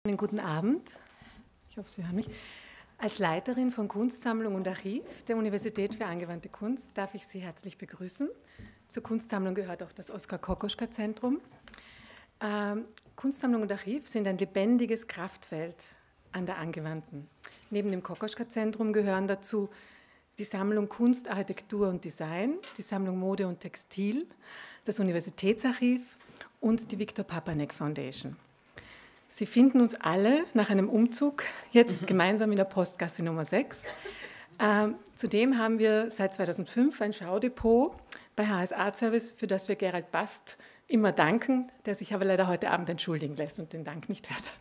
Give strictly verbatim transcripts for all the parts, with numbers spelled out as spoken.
Einen guten Abend. Ich hoffe, Sie hören mich. Als Leiterin von Kunstsammlung und Archiv der Universität für angewandte Kunst darf ich Sie herzlich begrüßen. Zur Kunstsammlung gehört auch das Oskar Kokoschka-Zentrum. Ähm, Kunstsammlung und Archiv sind ein lebendiges Kraftfeld an der Angewandten. Neben dem Kokoschka-Zentrum gehören dazu die Sammlung Kunst, Architektur und Design, die Sammlung Mode und Textil, das Universitätsarchiv und die Victor Papanek Foundation. Sie finden uns alle nach einem Umzug jetzt gemeinsam in der Postgasse Nummer sechs. Ähm, zudem haben wir seit zweitausendfünf ein Schaudepot bei H S A Service, für das wir Gerald Bast immer danken, der sich aber leider heute Abend entschuldigen lässt und den Dank nicht hört.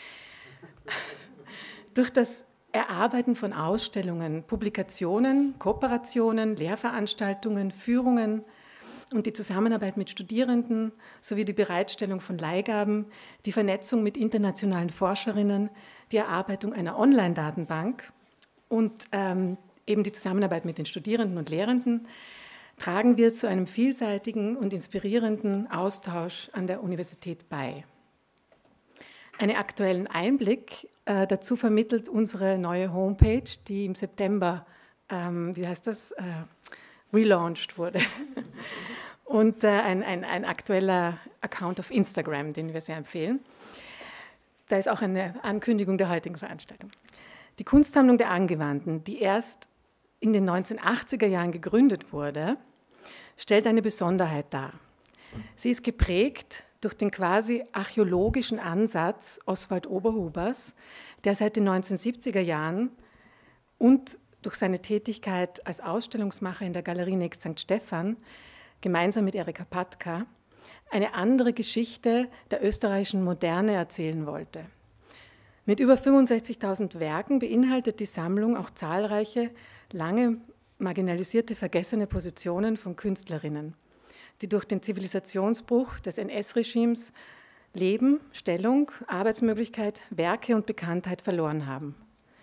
Durch das Erarbeiten von Ausstellungen, Publikationen, Kooperationen, Lehrveranstaltungen, Führungen und die Zusammenarbeit mit Studierenden sowie die Bereitstellung von Leihgaben, die Vernetzung mit internationalen Forscherinnen, die Erarbeitung einer Online-Datenbank und ähm, eben die Zusammenarbeit mit den Studierenden und Lehrenden tragen wir zu einem vielseitigen und inspirierenden Austausch an der Universität bei. Einen aktuellen Einblick äh, dazu vermittelt unsere neue Homepage, die im September, ähm, wie heißt das, äh, relaunched wurde. Und äh, ein, ein, ein aktueller Account auf Instagram, den wir sehr empfehlen. Da ist auch eine Ankündigung der heutigen Veranstaltung. Die Kunstsammlung der Angewandten, die erst in den neunzehnhundertachtziger Jahren gegründet wurde, stellt eine Besonderheit dar. Sie ist geprägt durch den quasi archäologischen Ansatz Oswald Oberhubers, der seit den neunzehnhundertsiebziger Jahren und durch seine Tätigkeit als Ausstellungsmacher in der Galerie Next Sankt Stephan gemeinsam mit Erika Patka eine andere Geschichte der österreichischen Moderne erzählen wollte. Mit über fünfundsechzigtausend Werken beinhaltet die Sammlung auch zahlreiche, lange marginalisierte, vergessene Positionen von Künstlerinnen, die durch den Zivilisationsbruch des N S-Regimes Leben, Stellung, Arbeitsmöglichkeit, Werke und Bekanntheit verloren haben.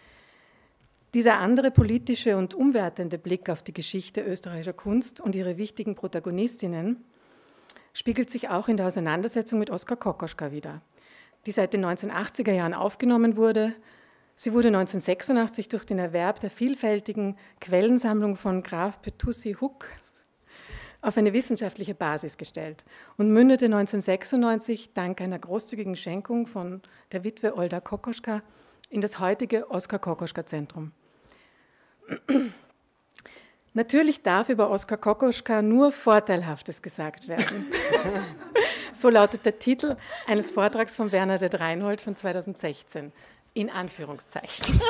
Dieser andere politische und umwertende Blick auf die Geschichte österreichischer Kunst und ihre wichtigen Protagonistinnen spiegelt sich auch in der Auseinandersetzung mit Oskar Kokoschka wider, die seit den neunzehnhundertachtziger Jahren aufgenommen wurde. Sie wurde neunzehnhundertsechsundachtzig durch den Erwerb der vielfältigen Quellensammlung von Graf Petussi-Huck auf eine wissenschaftliche Basis gestellt und mündete neunzehnhundertsechsundneunzig dank einer großzügigen Schenkung von der Witwe Olda Kokoschka in das heutige Oskar Kokoschka-Zentrum. Natürlich darf über Oskar Kokoschka nur Vorteilhaftes gesagt werden. So lautet der Titel eines Vortrags von Bernadette Reinhold von zweitausendsechzehn, in Anführungszeichen.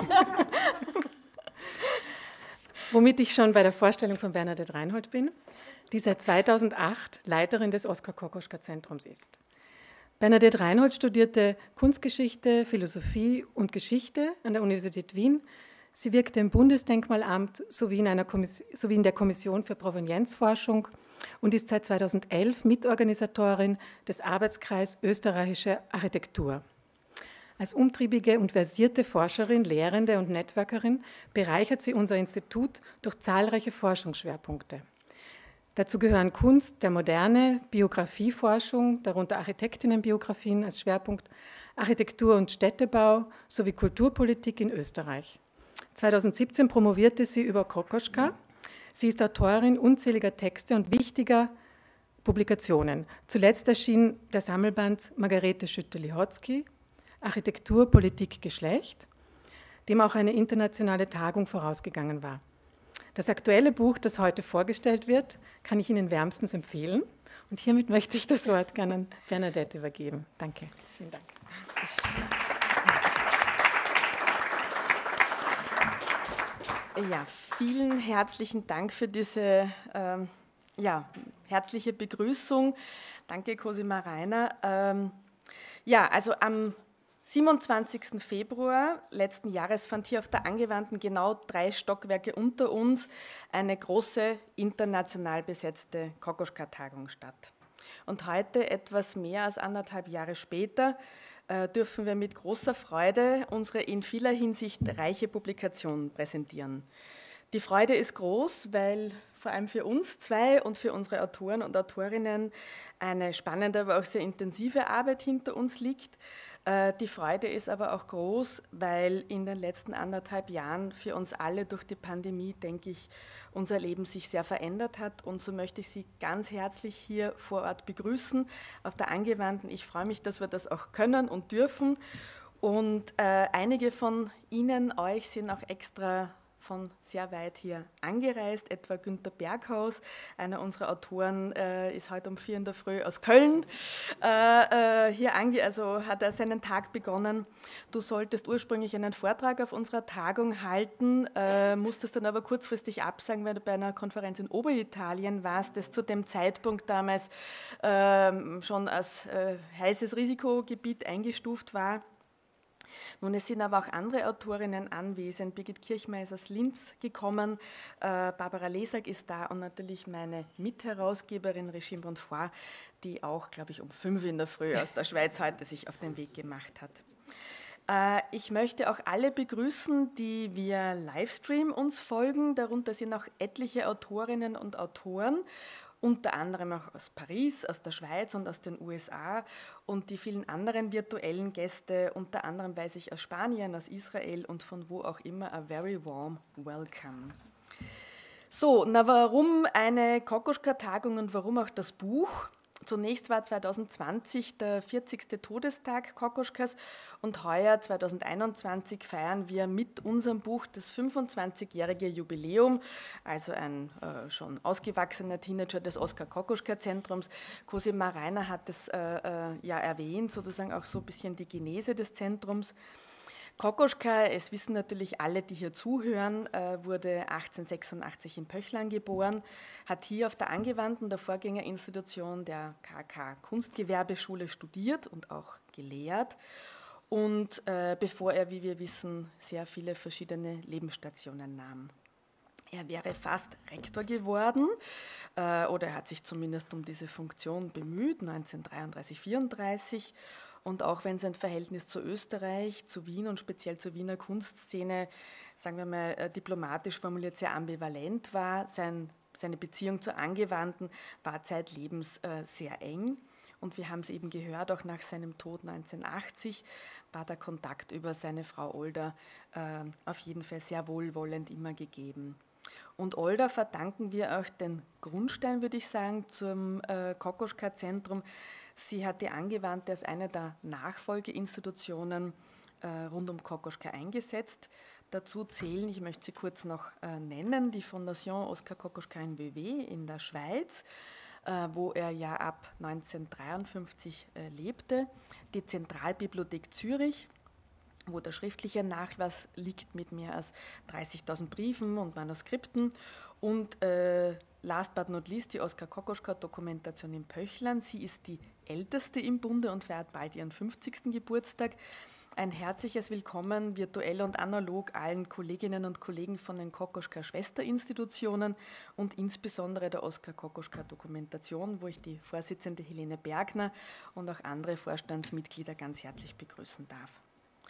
Womit ich schon bei der Vorstellung von Bernadette Reinhold bin, die seit zweitausendacht Leiterin des Oskar Kokoschka-Zentrums ist. Bernadette Reinhold studierte Kunstgeschichte, Philosophie und Geschichte an der Universität Wien. Sie wirkte im Bundesdenkmalamt sowie in, einer sowie in der Kommission für Provenienzforschung und ist seit zweitausendelf Mitorganisatorin des Arbeitskreises Österreichische Architektur. Als umtriebige und versierte Forscherin, Lehrende und Networkerin bereichert sie unser Institut durch zahlreiche Forschungsschwerpunkte. Dazu gehören Kunst der Moderne, Biografieforschung, darunter Architektinnenbiografien als Schwerpunkt, Architektur und Städtebau sowie Kulturpolitik in Österreich. zweitausendsiebzehn promovierte sie über Kokoschka. Sie ist Autorin unzähliger Texte und wichtiger Publikationen. Zuletzt erschien der Sammelband Margarete Schütte-Lihotzky, Architektur, Politik, Geschlecht, dem auch eine internationale Tagung vorausgegangen war. Das aktuelle Buch, das heute vorgestellt wird, kann ich Ihnen wärmstens empfehlen. Und hiermit möchte ich das Wort gerne an Bernadette übergeben. Danke. Vielen Dank. Ja, vielen herzlichen Dank für diese ähm, ja, herzliche Begrüßung. Danke, Cosima Rainer. Ähm, ja, also am siebenundzwanzigsten Februar letzten Jahres fand hier auf der Angewandten genau drei Stockwerke unter uns eine große international besetzte Kokoschka-Tagung statt. Und heute, etwas mehr als anderthalb Jahre später, äh, dürfen wir mit großer Freude unsere in vieler Hinsicht reiche Publikation präsentieren. Die Freude ist groß, weil vor allem für uns zwei und für unsere Autoren und Autorinnen eine spannende, aber auch sehr intensive Arbeit hinter uns liegt. Die Freude ist aber auch groß, weil in den letzten anderthalb Jahren für uns alle durch die Pandemie, denke ich, unser Leben sich sehr verändert hat. Und so möchte ich Sie ganz herzlich hier vor Ort begrüßen auf der Angewandten. Ich freue mich, dass wir das auch können und dürfen. Und äh, einige von Ihnen, euch, sind auch extra von sehr weit hier angereist, etwa Günter Berghaus, einer unserer Autoren, äh, ist heute um vier in der Früh aus Köln, äh, äh, hier ange also hat er seinen Tag begonnen. Du solltest ursprünglich einen Vortrag auf unserer Tagung halten, äh, musstest dann aber kurzfristig absagen, weil du bei einer Konferenz in Oberitalien warst, das zu dem Zeitpunkt damals äh, schon als äh, heißes Risikogebiet eingestuft war. Nun, es sind aber auch andere Autorinnen anwesend. Birgit Kirchmeier ist aus Linz gekommen, äh, Barbara Lesak ist da und natürlich meine Mitherausgeberin Regine Bonfoy, die auch, glaube ich, um fünf in der Früh aus der Schweiz heute sich auf den Weg gemacht hat. Äh, ich möchte auch alle begrüßen, die via Livestream uns folgen. Darunter sind auch etliche Autorinnen und Autoren, unter anderem auch aus Paris, aus der Schweiz und aus den U S A und die vielen anderen virtuellen Gäste, unter anderem weiß ich aus Spanien, aus Israel und von wo auch immer, a very warm welcome. So, na warum eine Kokoschka-Tagung und warum auch das Buch? Zunächst war zwanzig zwanzig der vierzigste Todestag Kokoschkas und heuer zwanzig einundzwanzig feiern wir mit unserem Buch das fünfundzwanzigjährige Jubiläum, also ein äh, schon ausgewachsener Teenager des Oskar-Kokoschka-Zentrums. Cosima Rainer hat es äh, äh, ja erwähnt, sozusagen auch so ein bisschen die Genese des Zentrums. Kokoschka, es wissen natürlich alle, die hier zuhören, wurde achtzehnhundertsechsundachtzig in Pöchlern geboren, hat hier auf der Angewandten, der Vorgängerinstitution der K K Kunstgewerbeschule studiert und auch gelehrt und äh, bevor er, wie wir wissen, sehr viele verschiedene Lebensstationen nahm. Er wäre fast Rektor geworden äh, oder er hat sich zumindest um diese Funktion bemüht, neunzehnhundertdreiunddreißig, vierunddreißig. Und auch wenn sein Verhältnis zu Österreich, zu Wien und speziell zur Wiener Kunstszene, sagen wir mal diplomatisch formuliert, sehr ambivalent war, sein, seine Beziehung zur Angewandten war zeitlebens äh, sehr eng. Und wir haben es eben gehört, auch nach seinem Tod neunzehnhundertachtzig war der Kontakt über seine Frau Olda äh, auf jeden Fall sehr wohlwollend immer gegeben. Und Olda verdanken wir auch den Grundstein, würde ich sagen, zum äh, Kokoschka-Zentrum. Sie hat die Angewandte als eine der Nachfolgeinstitutionen äh, rund um Kokoschka eingesetzt. Dazu zählen, ich möchte sie kurz noch äh, nennen, die Fondation Oskar Kokoschka in Vevey in der Schweiz, äh, wo er ja ab neunzehnhundertdreiundfünfzig äh, lebte, die Zentralbibliothek Zürich, wo der schriftliche Nachlass liegt mit mehr als dreißigtausend Briefen und Manuskripten und äh, last but not least die Oskar Kokoschka-Dokumentation in Pöchlern. Sie ist die älteste im Bunde und feiert bald ihren fünfzigsten Geburtstag. Ein herzliches Willkommen, virtuell und analog, allen Kolleginnen und Kollegen von den Kokoschka-Schwesterinstitutionen und insbesondere der Oskar Kokoschka-Dokumentation, wo ich die Vorsitzende Helene Bergner und auch andere Vorstandsmitglieder ganz herzlich begrüßen darf.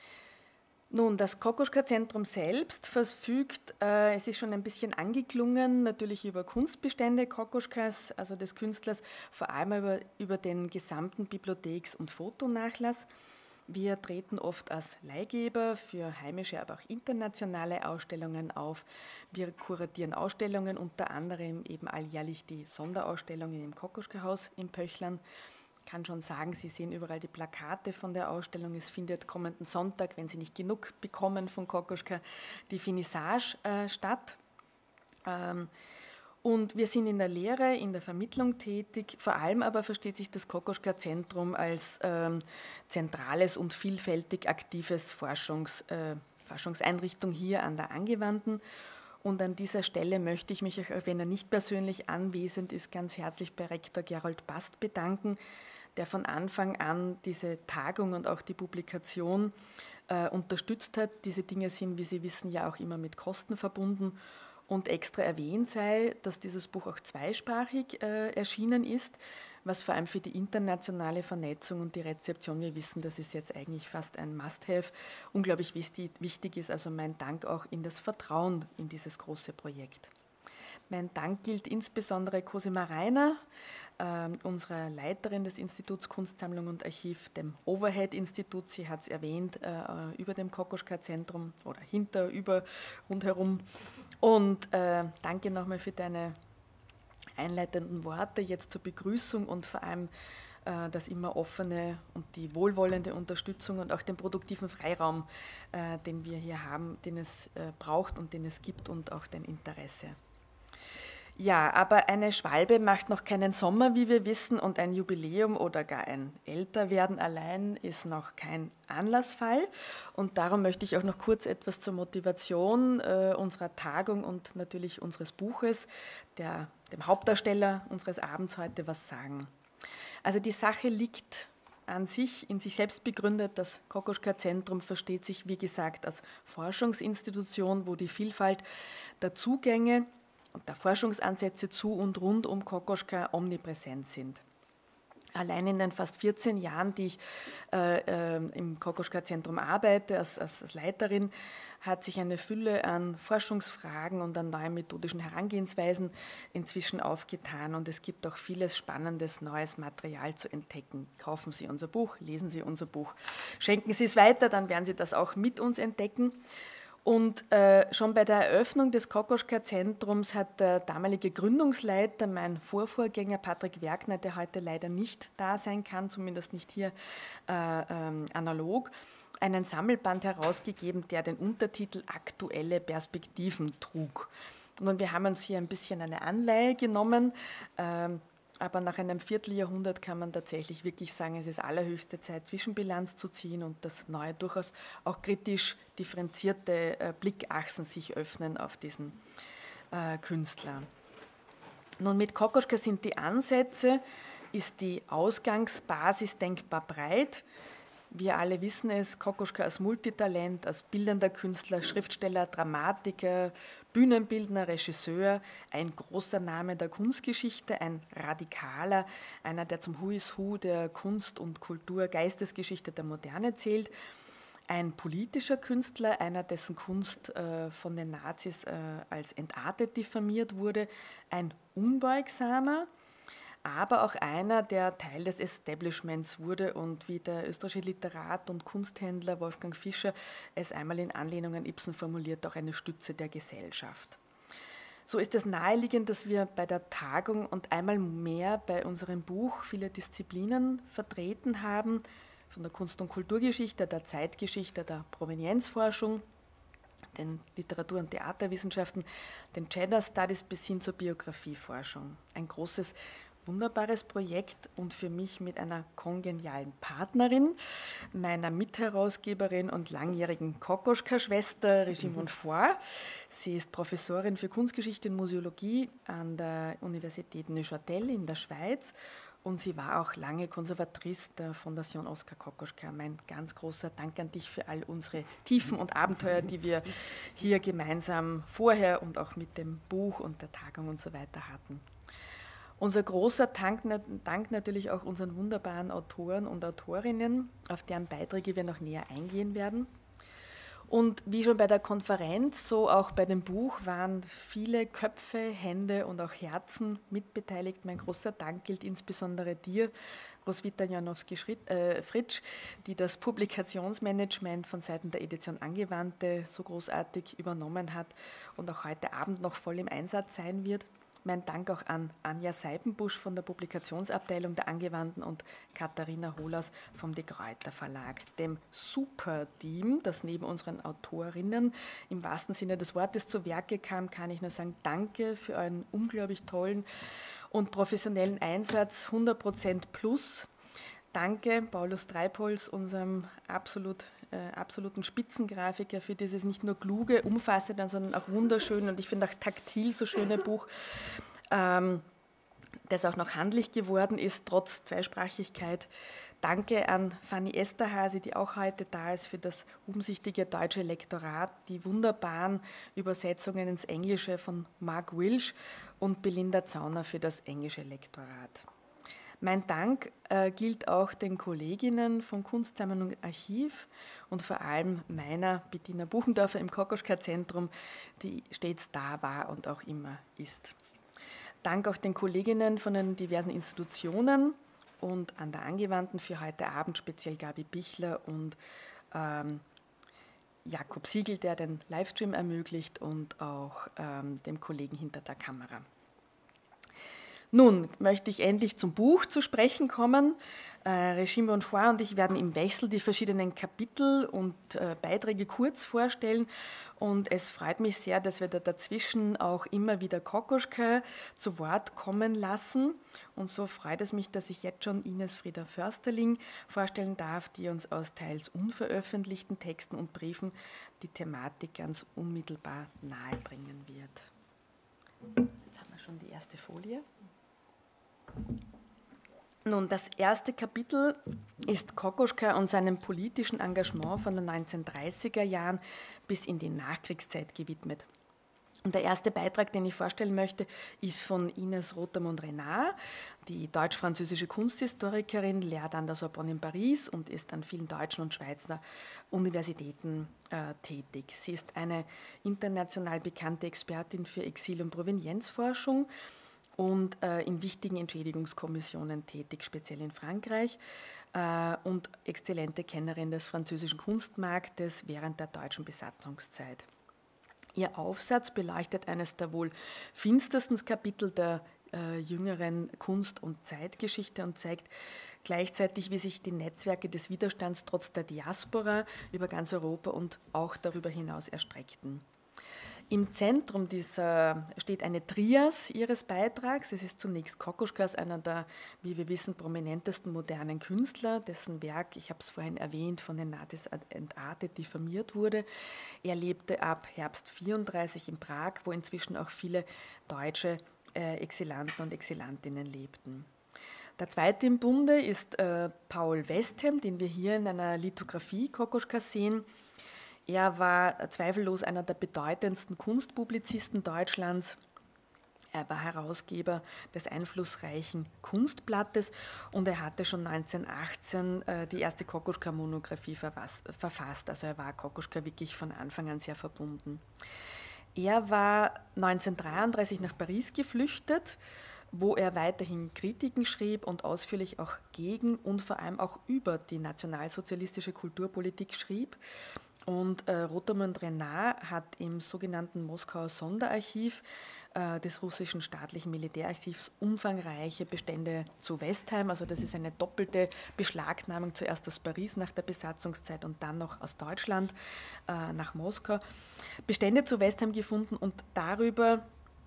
Nun, das Kokoschka-Zentrum selbst verfügt, äh, es ist schon ein bisschen angeklungen, natürlich über Kunstbestände Kokoschkas, also des Künstlers, vor allem über, über den gesamten Bibliotheks- und Fotonachlass. Wir treten oft als Leihgeber für heimische, aber auch internationale Ausstellungen auf. Wir kuratieren Ausstellungen, unter anderem eben alljährlich die Sonderausstellungen im Kokoschka-Haus in Pöchlern. Ich kann schon sagen, Sie sehen überall die Plakate von der Ausstellung. Es findet kommenden Sonntag, wenn Sie nicht genug bekommen von Kokoschka, die Finissage äh, statt. Ähm, und wir sind in der Lehre, in der Vermittlung tätig. Vor allem aber versteht sich das Kokoschka-Zentrum als ähm, zentrales und vielfältig aktives Forschungs, äh, Forschungseinrichtung hier an der Angewandten. Und an dieser Stelle möchte ich mich, auch wenn er nicht persönlich anwesend ist, ganz herzlich bei Rektor Gerold Bast bedanken, der von Anfang an diese Tagung und auch die Publikation äh, unterstützt hat. Diese Dinge sind, wie Sie wissen, ja auch immer mit Kosten verbunden. Und extra erwähnt sei, dass dieses Buch auch zweisprachig äh, erschienen ist, was vor allem für die internationale Vernetzung und die Rezeption, wir wissen, das ist jetzt eigentlich fast ein Must-have, unglaublich wichtig ist. Also mein Dank auch in das Vertrauen in dieses große Projekt. Mein Dank gilt insbesondere Cosima Rainer, äh, unserer Leiterin des Instituts Kunstsammlung und Archiv, dem Overhead-Institut, sie hat es erwähnt, äh, über dem Kokoschka-Zentrum oder hinter, über, rundherum. Und äh, danke nochmal für deine einleitenden Worte jetzt zur Begrüßung und vor allem äh, das immer offene und die wohlwollende Unterstützung und auch den produktiven Freiraum, äh, den wir hier haben, den es äh, braucht und den es gibt und auch dein Interesse. Ja, aber eine Schwalbe macht noch keinen Sommer, wie wir wissen, und ein Jubiläum oder gar ein Älterwerden allein ist noch kein Anlassfall. Und darum möchte ich auch noch kurz etwas zur Motivation äh, unserer Tagung und natürlich unseres Buches, der, dem Hauptdarsteller unseres Abends heute, was sagen. Also die Sache liegt an sich, in sich selbst begründet. Das Kokoschka-Zentrum versteht sich, wie gesagt, als Forschungsinstitution, wo die Vielfalt der Zugänge und der Forschungsansätze zu und rund um Kokoschka omnipräsent sind. Allein in den fast vierzehn Jahren, die ich äh, äh, im Kokoschka-Zentrum arbeite, als, als Leiterin, hat sich eine Fülle an Forschungsfragen und an neuen methodischen Herangehensweisen inzwischen aufgetan und es gibt auch vieles spannendes neues Material zu entdecken. Kaufen Sie unser Buch, lesen Sie unser Buch, schenken Sie es weiter, dann werden Sie das auch mit uns entdecken. Und äh, schon bei der Eröffnung des Kokoschka-Zentrums hat der damalige Gründungsleiter, mein Vorvorgänger Patrick Werkner, der heute leider nicht da sein kann, zumindest nicht hier äh, ähm, analog, einen Sammelband herausgegeben, der den Untertitel Aktuelle Perspektiven trug. Und wir haben uns hier ein bisschen eine Anleihe genommen, äh, aber nach einem Vierteljahrhundert kann man tatsächlich wirklich sagen, es ist allerhöchste Zeit, Zwischenbilanz zu ziehen und dass neue, durchaus auch kritisch differenzierte äh, Blickachsen sich öffnen auf diesen äh, Künstler. Nun, mit Kokoschka sind die Ansätze, ist die Ausgangsbasis denkbar breit. Wir alle wissen es, Kokoschka als Multitalent, als bildender Künstler, Schriftsteller, Dramatiker, Bühnenbildner, Regisseur, ein großer Name der Kunstgeschichte, ein Radikaler, einer, der zum Who is Who der Kunst- und Kultur-, Geistesgeschichte der Moderne zählt, ein politischer Künstler, einer, dessen Kunst äh, von den Nazis äh, als entartet diffamiert wurde, ein Unbeugsamer, aber auch einer, der Teil des Establishments wurde und wie der österreichische Literat und Kunsthändler Wolfgang Fischer es einmal in Anlehnung an Ibsen formuliert, auch eine Stütze der Gesellschaft. So ist es naheliegend, dass wir bei der Tagung und einmal mehr bei unserem Buch viele Disziplinen vertreten haben, von der Kunst- und Kulturgeschichte, der Zeitgeschichte, der Provenienzforschung, den Literatur- und Theaterwissenschaften, den Gender Studies bis hin zur Biografieforschung. Ein großes, wunderbares Projekt und für mich mit einer kongenialen Partnerin, meiner Mitherausgeberin und langjährigen Kokoschka-Schwester Regine Monfort. Sie ist Professorin für Kunstgeschichte und Museologie an der Universität Neuchâtel in der Schweiz und sie war auch lange Konservatrice der Fondation Oskar Kokoschka. Mein ganz großer Dank an dich für all unsere Tiefen und Abenteuer, die wir hier gemeinsam vorher und auch mit dem Buch und der Tagung und so weiter hatten. Unser großer Dank, Dank natürlich auch unseren wunderbaren Autoren und Autorinnen, auf deren Beiträge wir noch näher eingehen werden. Und wie schon bei der Konferenz, so auch bei dem Buch waren viele Köpfe, Hände und auch Herzen mitbeteiligt. Mein großer Dank gilt insbesondere dir, Roswitha Janowski-Fritsch, die das Publikationsmanagement von Seiten der Edition Angewandte so großartig übernommen hat und auch heute Abend noch voll im Einsatz sein wird. Mein Dank auch an Anja Seibenbusch von der Publikationsabteilung der Angewandten und Katharina Holaus vom De Gruyter Verlag, dem Super-Team, das neben unseren Autorinnen im wahrsten Sinne des Wortes zu Werke kam, kann ich nur sagen, danke für euren unglaublich tollen und professionellen Einsatz, hundert Prozent plus. Danke, Paulus Treibholz, unserem absolut, äh, absoluten Spitzengrafiker, für dieses nicht nur kluge, umfassende, sondern auch wunderschön und ich finde auch taktil so schöne Buch, ähm, das auch noch handlich geworden ist, trotz Zweisprachigkeit. Danke an Fanny Esterhazy, die auch heute da ist, für das umsichtige deutsche Lektorat, die wunderbaren Übersetzungen ins Englische von Mark Wilsch und Belinda Zauner für das englische Lektorat. Mein Dank äh, gilt auch den Kolleginnen von Kunstsammlung und Archiv und vor allem meiner Bettina Buchendorfer im Kokoschka-Zentrum, die stets da war und auch immer ist. Dank auch den Kolleginnen von den diversen Institutionen und an der Angewandten für heute Abend, speziell Gabi Bichler und ähm, Jakob Siegel, der den Livestream ermöglicht, und auch ähm, dem Kollegen hinter der Kamera. Nun möchte ich endlich zum Buch zu sprechen kommen. Äh, Regine Bonfoy und ich werden im Wechsel die verschiedenen Kapitel und äh, Beiträge kurz vorstellen. Und es freut mich sehr, dass wir da dazwischen auch immer wieder Kokoschka zu Wort kommen lassen. Und so freut es mich, dass ich jetzt schon Ines Frieda Försterling vorstellen darf, die uns aus teils unveröffentlichten Texten und Briefen die Thematik ganz unmittelbar nahebringen wird. Jetzt haben wir schon die erste Folie. Nun, das erste Kapitel ist Kokoschka und seinem politischen Engagement von den neunzehnhundertdreißiger Jahren bis in die Nachkriegszeit gewidmet. Und der erste Beitrag, den ich vorstellen möchte, ist von Ines Rotermund-Renard, die deutsch-französische Kunsthistorikerin, lehrt an der Sorbonne in Paris und ist an vielen deutschen und Schweizer Universitäten äh, tätig. Sie ist eine international bekannte Expertin für Exil- und Provenienzforschung und äh, in wichtigen Entschädigungskommissionen tätig, speziell in Frankreich, äh, und exzellente Kennerin des französischen Kunstmarktes während der deutschen Besatzungszeit. Ihr Aufsatz beleuchtet eines der wohl finstersten Kapitel der äh, jüngeren Kunst- und Zeitgeschichte und zeigt gleichzeitig, wie sich die Netzwerke des Widerstands trotz der Diaspora über ganz Europa und auch darüber hinaus erstreckten. Im Zentrum dieser steht eine Trias ihres Beitrags. Es ist zunächst Kokoschka, einer der, wie wir wissen, prominentesten modernen Künstler, dessen Werk, ich habe es vorhin erwähnt, von den Nazis entartet, diffamiert wurde. Er lebte ab Herbst vierunddreißig in Prag, wo inzwischen auch viele deutsche äh, Exilanten und Exilantinnen lebten. Der zweite im Bunde ist äh, Paul Westham, den wir hier in einer Lithografie Kokoschkas sehen. Er war zweifellos einer der bedeutendsten Kunstpublizisten Deutschlands. Er war Herausgeber des einflussreichen Kunstblattes und er hatte schon neunzehnhundertachtzehn die erste Kokoschka-Monographie verfasst. Also er war Kokoschka wirklich von Anfang an sehr verbunden. Er war neunzehnhundertdreiunddreißig nach Paris geflüchtet, wo er weiterhin Kritiken schrieb und ausführlich auch gegen und vor allem auch über die nationalsozialistische Kulturpolitik schrieb. Und äh, Rotermund-Renard hat im sogenannten Moskauer Sonderarchiv äh, des russischen staatlichen Militärarchivs umfangreiche Bestände zu Westheim, also das ist eine doppelte Beschlagnahmung, zuerst aus Paris nach der Besatzungszeit und dann noch aus Deutschland äh, nach Moskau, Bestände zu Westheim gefunden und darüber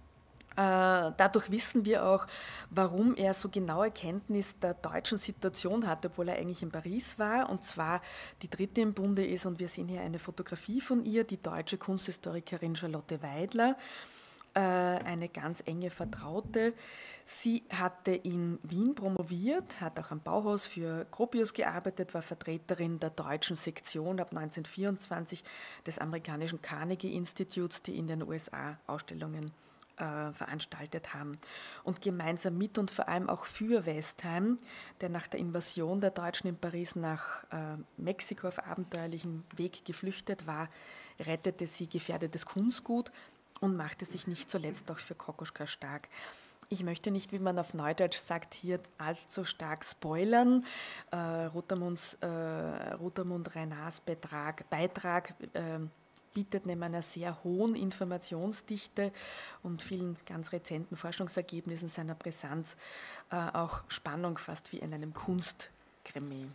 Dadurch wissen wir auch, warum er so genaue Kenntnis der deutschen Situation hatte, obwohl er eigentlich in Paris war. Und zwar die dritte im Bunde ist, und wir sehen hier eine Fotografie von ihr, die deutsche Kunsthistorikerin Charlotte Weidler, eine ganz enge Vertraute. Sie hatte in Wien promoviert, hat auch am Bauhaus für Gropius gearbeitet, war Vertreterin der deutschen Sektion ab neunzehnhundertvierundzwanzig des amerikanischen Carnegie Instituts, die in den U S A Ausstellungen veranstaltet haben. Und gemeinsam mit und vor allem auch für Westheim, der nach der Invasion der Deutschen in Paris nach äh, Mexiko auf abenteuerlichem Weg geflüchtet war, rettete sie gefährdetes Kunstgut und machte sich nicht zuletzt auch für Kokoschka stark. Ich möchte nicht, wie man auf Neudeutsch sagt, hier allzu stark spoilern. Äh, Rotermunds, äh, Rotermund-Renards Beitrag, Beitrag äh, bietet neben einer sehr hohen Informationsdichte und vielen ganz rezenten Forschungsergebnissen seiner Brisanz äh, auch Spannung, fast wie in einem Kunstkrimi.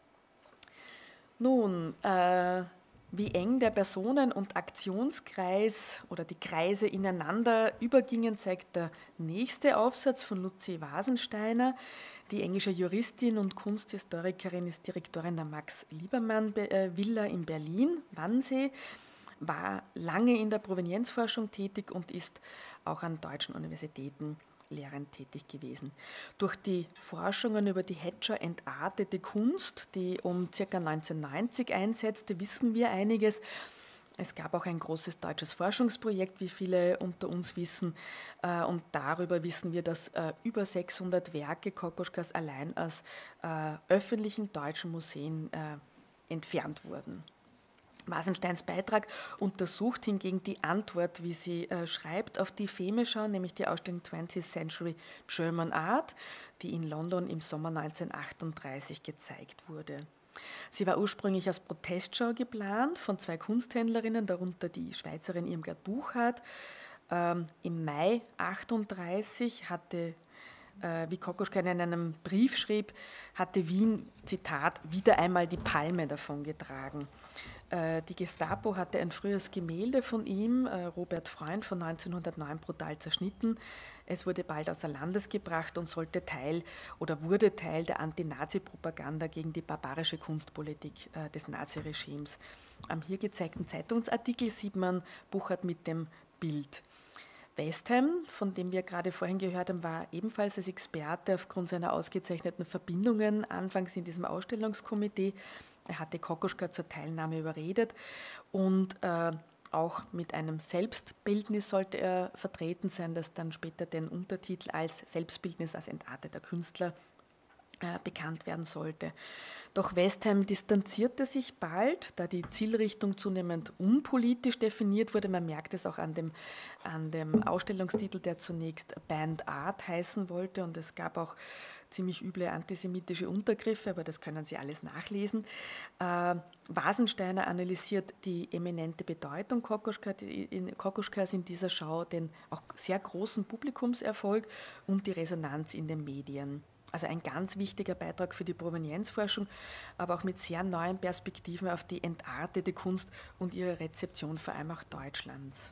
Nun, äh, wie eng der Personen- und Aktionskreis oder die Kreise ineinander übergingen, zeigt der nächste Aufsatz von Luzi Wasensteiner. Die englische Juristin und Kunsthistorikerin ist Direktorin der Max-Liebermann-Villa in Berlin, Wannsee, war lange in der Provenienzforschung tätig und ist auch an deutschen Universitäten lehrend tätig gewesen. Durch die Forschungen über die Hetscher entartete Kunst, die um ca. neunzehnhundertneunzig einsetzte, wissen wir einiges. Es gab auch ein großes deutsches Forschungsprojekt, wie viele unter uns wissen. Und darüber wissen wir, dass über sechshundert Werke Kokoschkas allein aus öffentlichen deutschen Museen entfernt wurden. Wasensteins Beitrag untersucht hingegen die Antwort, wie sie schreibt, auf die FEME-Schau, nämlich die Ausstellung twentieth Century German Art, die in London im Sommer neunzehnhundertachtunddreißig gezeigt wurde. Sie war ursprünglich als Protestschau geplant von zwei Kunsthändlerinnen, darunter die Schweizerin Irmgard Buchhardt. Ähm, Im Mai neunzehnhundertachtunddreißig hatte, äh, wie Kokoschka in einem Brief schrieb, hatte Wien, Zitat, wieder einmal die Palme davongetragen. Äh, die Gestapo hatte ein frühes Gemälde von ihm, äh, Robert Freund, von neunzehnhundertneun brutal zerschnitten. Es wurde bald außer Landes gebracht und sollte Teil oder wurde Teil der Anti-Nazi-Propaganda gegen die barbarische Kunstpolitik äh, des Naziregimes. Am hier gezeigten Zeitungsartikel sieht man Buchhardt mit dem Bild. Westheim, von dem wir gerade vorhin gehört haben, war ebenfalls als Experte aufgrund seiner ausgezeichneten Verbindungen anfangs in diesem Ausstellungskomitee. Er hatte Kokoschka zur Teilnahme überredet und äh, auch mit einem Selbstbildnis sollte er vertreten sein, das dann später den Untertitel als Selbstbildnis als entarteter Künstler äh, bekannt werden sollte. Doch Westheim distanzierte sich bald, da die Zielrichtung zunehmend unpolitisch definiert wurde. Man merkt es auch an dem, an dem Ausstellungstitel, der zunächst Banned Art heißen wollte, und es gab auch ziemlich üble antisemitische Untergriffe, aber das können Sie alles nachlesen. Äh, Wasensteiner analysiert die eminente Bedeutung Kokoschka, in, Kokoschkas in dieser Schau, den auch sehr großen Publikumserfolg und die Resonanz in den Medien. Also ein ganz wichtiger Beitrag für die Provenienzforschung, aber auch mit sehr neuen Perspektiven auf die entartete Kunst und ihre Rezeption, vor allem auch Deutschlands.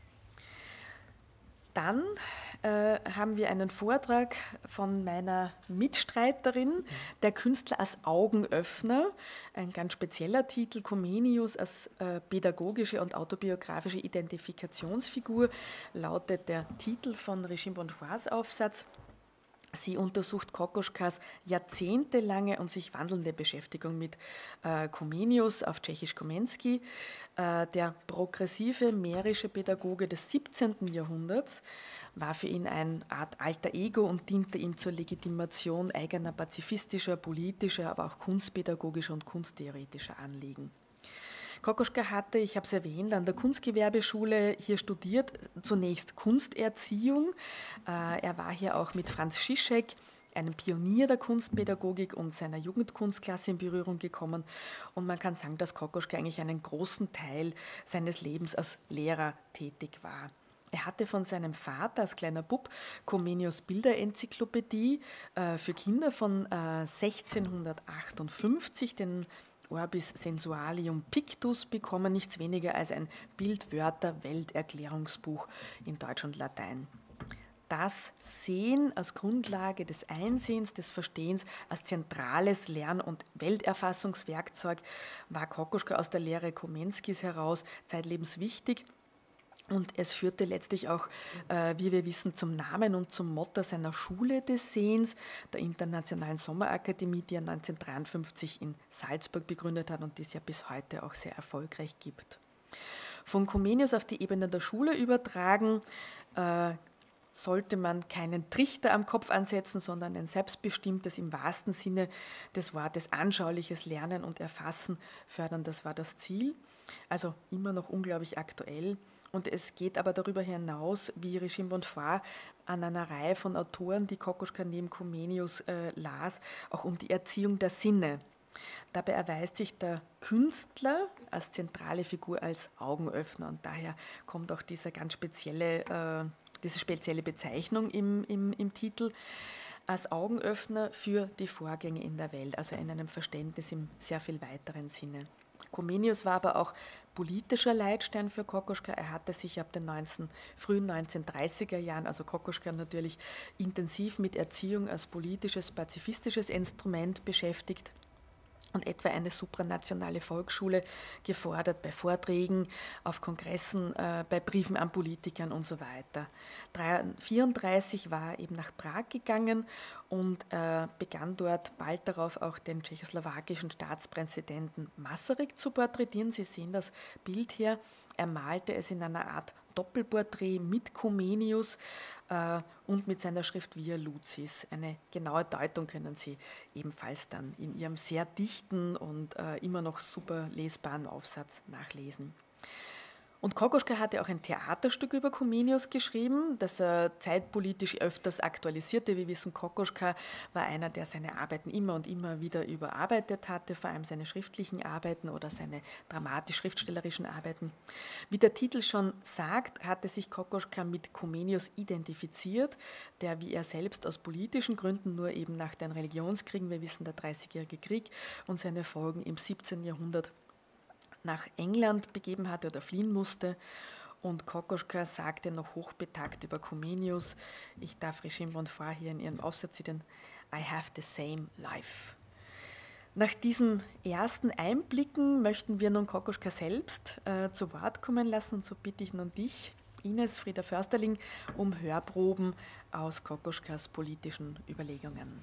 Dann äh, haben wir einen Vortrag von meiner Mitstreiterin, der Künstler als Augenöffner, ein ganz spezieller Titel, Comenius als äh, pädagogische und autobiografische Identifikationsfigur, lautet der Titel von Regine Bonnefoys Aufsatz. Sie untersucht Kokoschkas jahrzehntelange und sich wandelnde Beschäftigung mit äh, Comenius, auf Tschechisch Komensky, äh, der progressive mährische Pädagoge des siebzehnten Jahrhunderts, war für ihn eine Art alter Ego und diente ihm zur Legitimation eigener pazifistischer, politischer, aber auch kunstpädagogischer und kunsttheoretischer Anliegen. Kokoschka hatte, ich habe es erwähnt, an der Kunstgewerbeschule hier studiert, zunächst Kunsterziehung. Er war hier auch mit Franz Žižek, einem Pionier der Kunstpädagogik und seiner Jugendkunstklasse, in Berührung gekommen. Und man kann sagen, dass Kokoschka eigentlich einen großen Teil seines Lebens als Lehrer tätig war. Er hatte von seinem Vater als kleiner Bub Comenius Bilderenzyklopädie für Kinder von sechzehnhundertachtundfünfzig, den Orbis Sensualium Pictus, bekommen, nichts weniger als ein Bildwörter-Welterklärungsbuch in Deutsch und Latein. Das Sehen als Grundlage des Einsehens, des Verstehens, als zentrales Lern- und Welterfassungswerkzeug war Kokoschka aus der Lehre Komenskys heraus zeitlebens wichtig. Und es führte letztlich auch, äh, wie wir wissen, zum Namen und zum Motto seiner Schule des Sehens, der Internationalen Sommerakademie, die er neunzehnhundertdreiundfünfzig in Salzburg begründet hat und die es ja bis heute auch sehr erfolgreich gibt. Von Comenius auf die Ebene der Schule übertragen, äh, sollte man keinen Trichter am Kopf ansetzen, sondern ein selbstbestimmtes, im wahrsten Sinne des Wortes, anschauliches Lernen und Erfassen fördern. Das war das Ziel. Also immer noch unglaublich aktuell. Und es geht aber darüber hinaus, wie Regine Bonnefoy, an einer Reihe von Autoren, die Kokoschka neben Comenius äh, las, auch um die Erziehung der Sinne. Dabei erweist sich der Künstler als zentrale Figur als Augenöffner, und daher kommt auch diese ganz spezielle, äh, diese spezielle Bezeichnung im, im, im Titel, als Augenöffner für die Vorgänge in der Welt, also in einem Verständnis im sehr viel weiteren Sinne. Comenius war aber auch politischer Leitstern für Kokoschka. Er hatte sich ab den neunzehn, frühen neunzehnhundertdreißiger Jahren, also Kokoschka natürlich, intensiv mit Erziehung als politisches, pazifistisches Instrument beschäftigt. und etwa eine supranationale Volksschule gefordert bei Vorträgen, auf Kongressen, äh, bei Briefen an Politikern und so weiter. neunzehnhundertvierunddreißig war er eben nach Prag gegangen und äh, begann dort bald darauf auch den tschechoslowakischen Staatspräsidenten Masaryk zu porträtieren. Sie sehen das Bild hier. Er malte es in einer Art Doppelporträt mit Comenius äh, und mit seiner Schrift Via Lucis. Eine genaue Deutung können Sie ebenfalls dann in Ihrem sehr dichten und äh, immer noch super lesbaren Aufsatz nachlesen. Und Kokoschka hatte auch ein Theaterstück über Comenius geschrieben, das er zeitpolitisch öfters aktualisierte. Wir wissen, Kokoschka war einer, der seine Arbeiten immer und immer wieder überarbeitet hatte, vor allem seine schriftlichen Arbeiten oder seine dramatisch-schriftstellerischen Arbeiten. Wie der Titel schon sagt, hatte sich Kokoschka mit Comenius identifiziert, der, wie er selbst, aus politischen Gründen nur eben nach den Religionskriegen, wir wissen, der Dreißigjährige Krieg und seine Folgen im siebzehnten Jahrhundert, nach England begeben hatte oder fliehen musste. Und Kokoschka sagte noch hochbetagt über Comenius, ich darf Regine Bonfoy hier in ihrem Aufsatz zitieren, I have the same life. Nach diesem ersten Einblicken möchten wir nun Kokoschka selbst äh, zu Wort kommen lassen und so bitte ich nun dich, Ines Frieda Försterling, um Hörproben aus Kokoschkas politischen Überlegungen.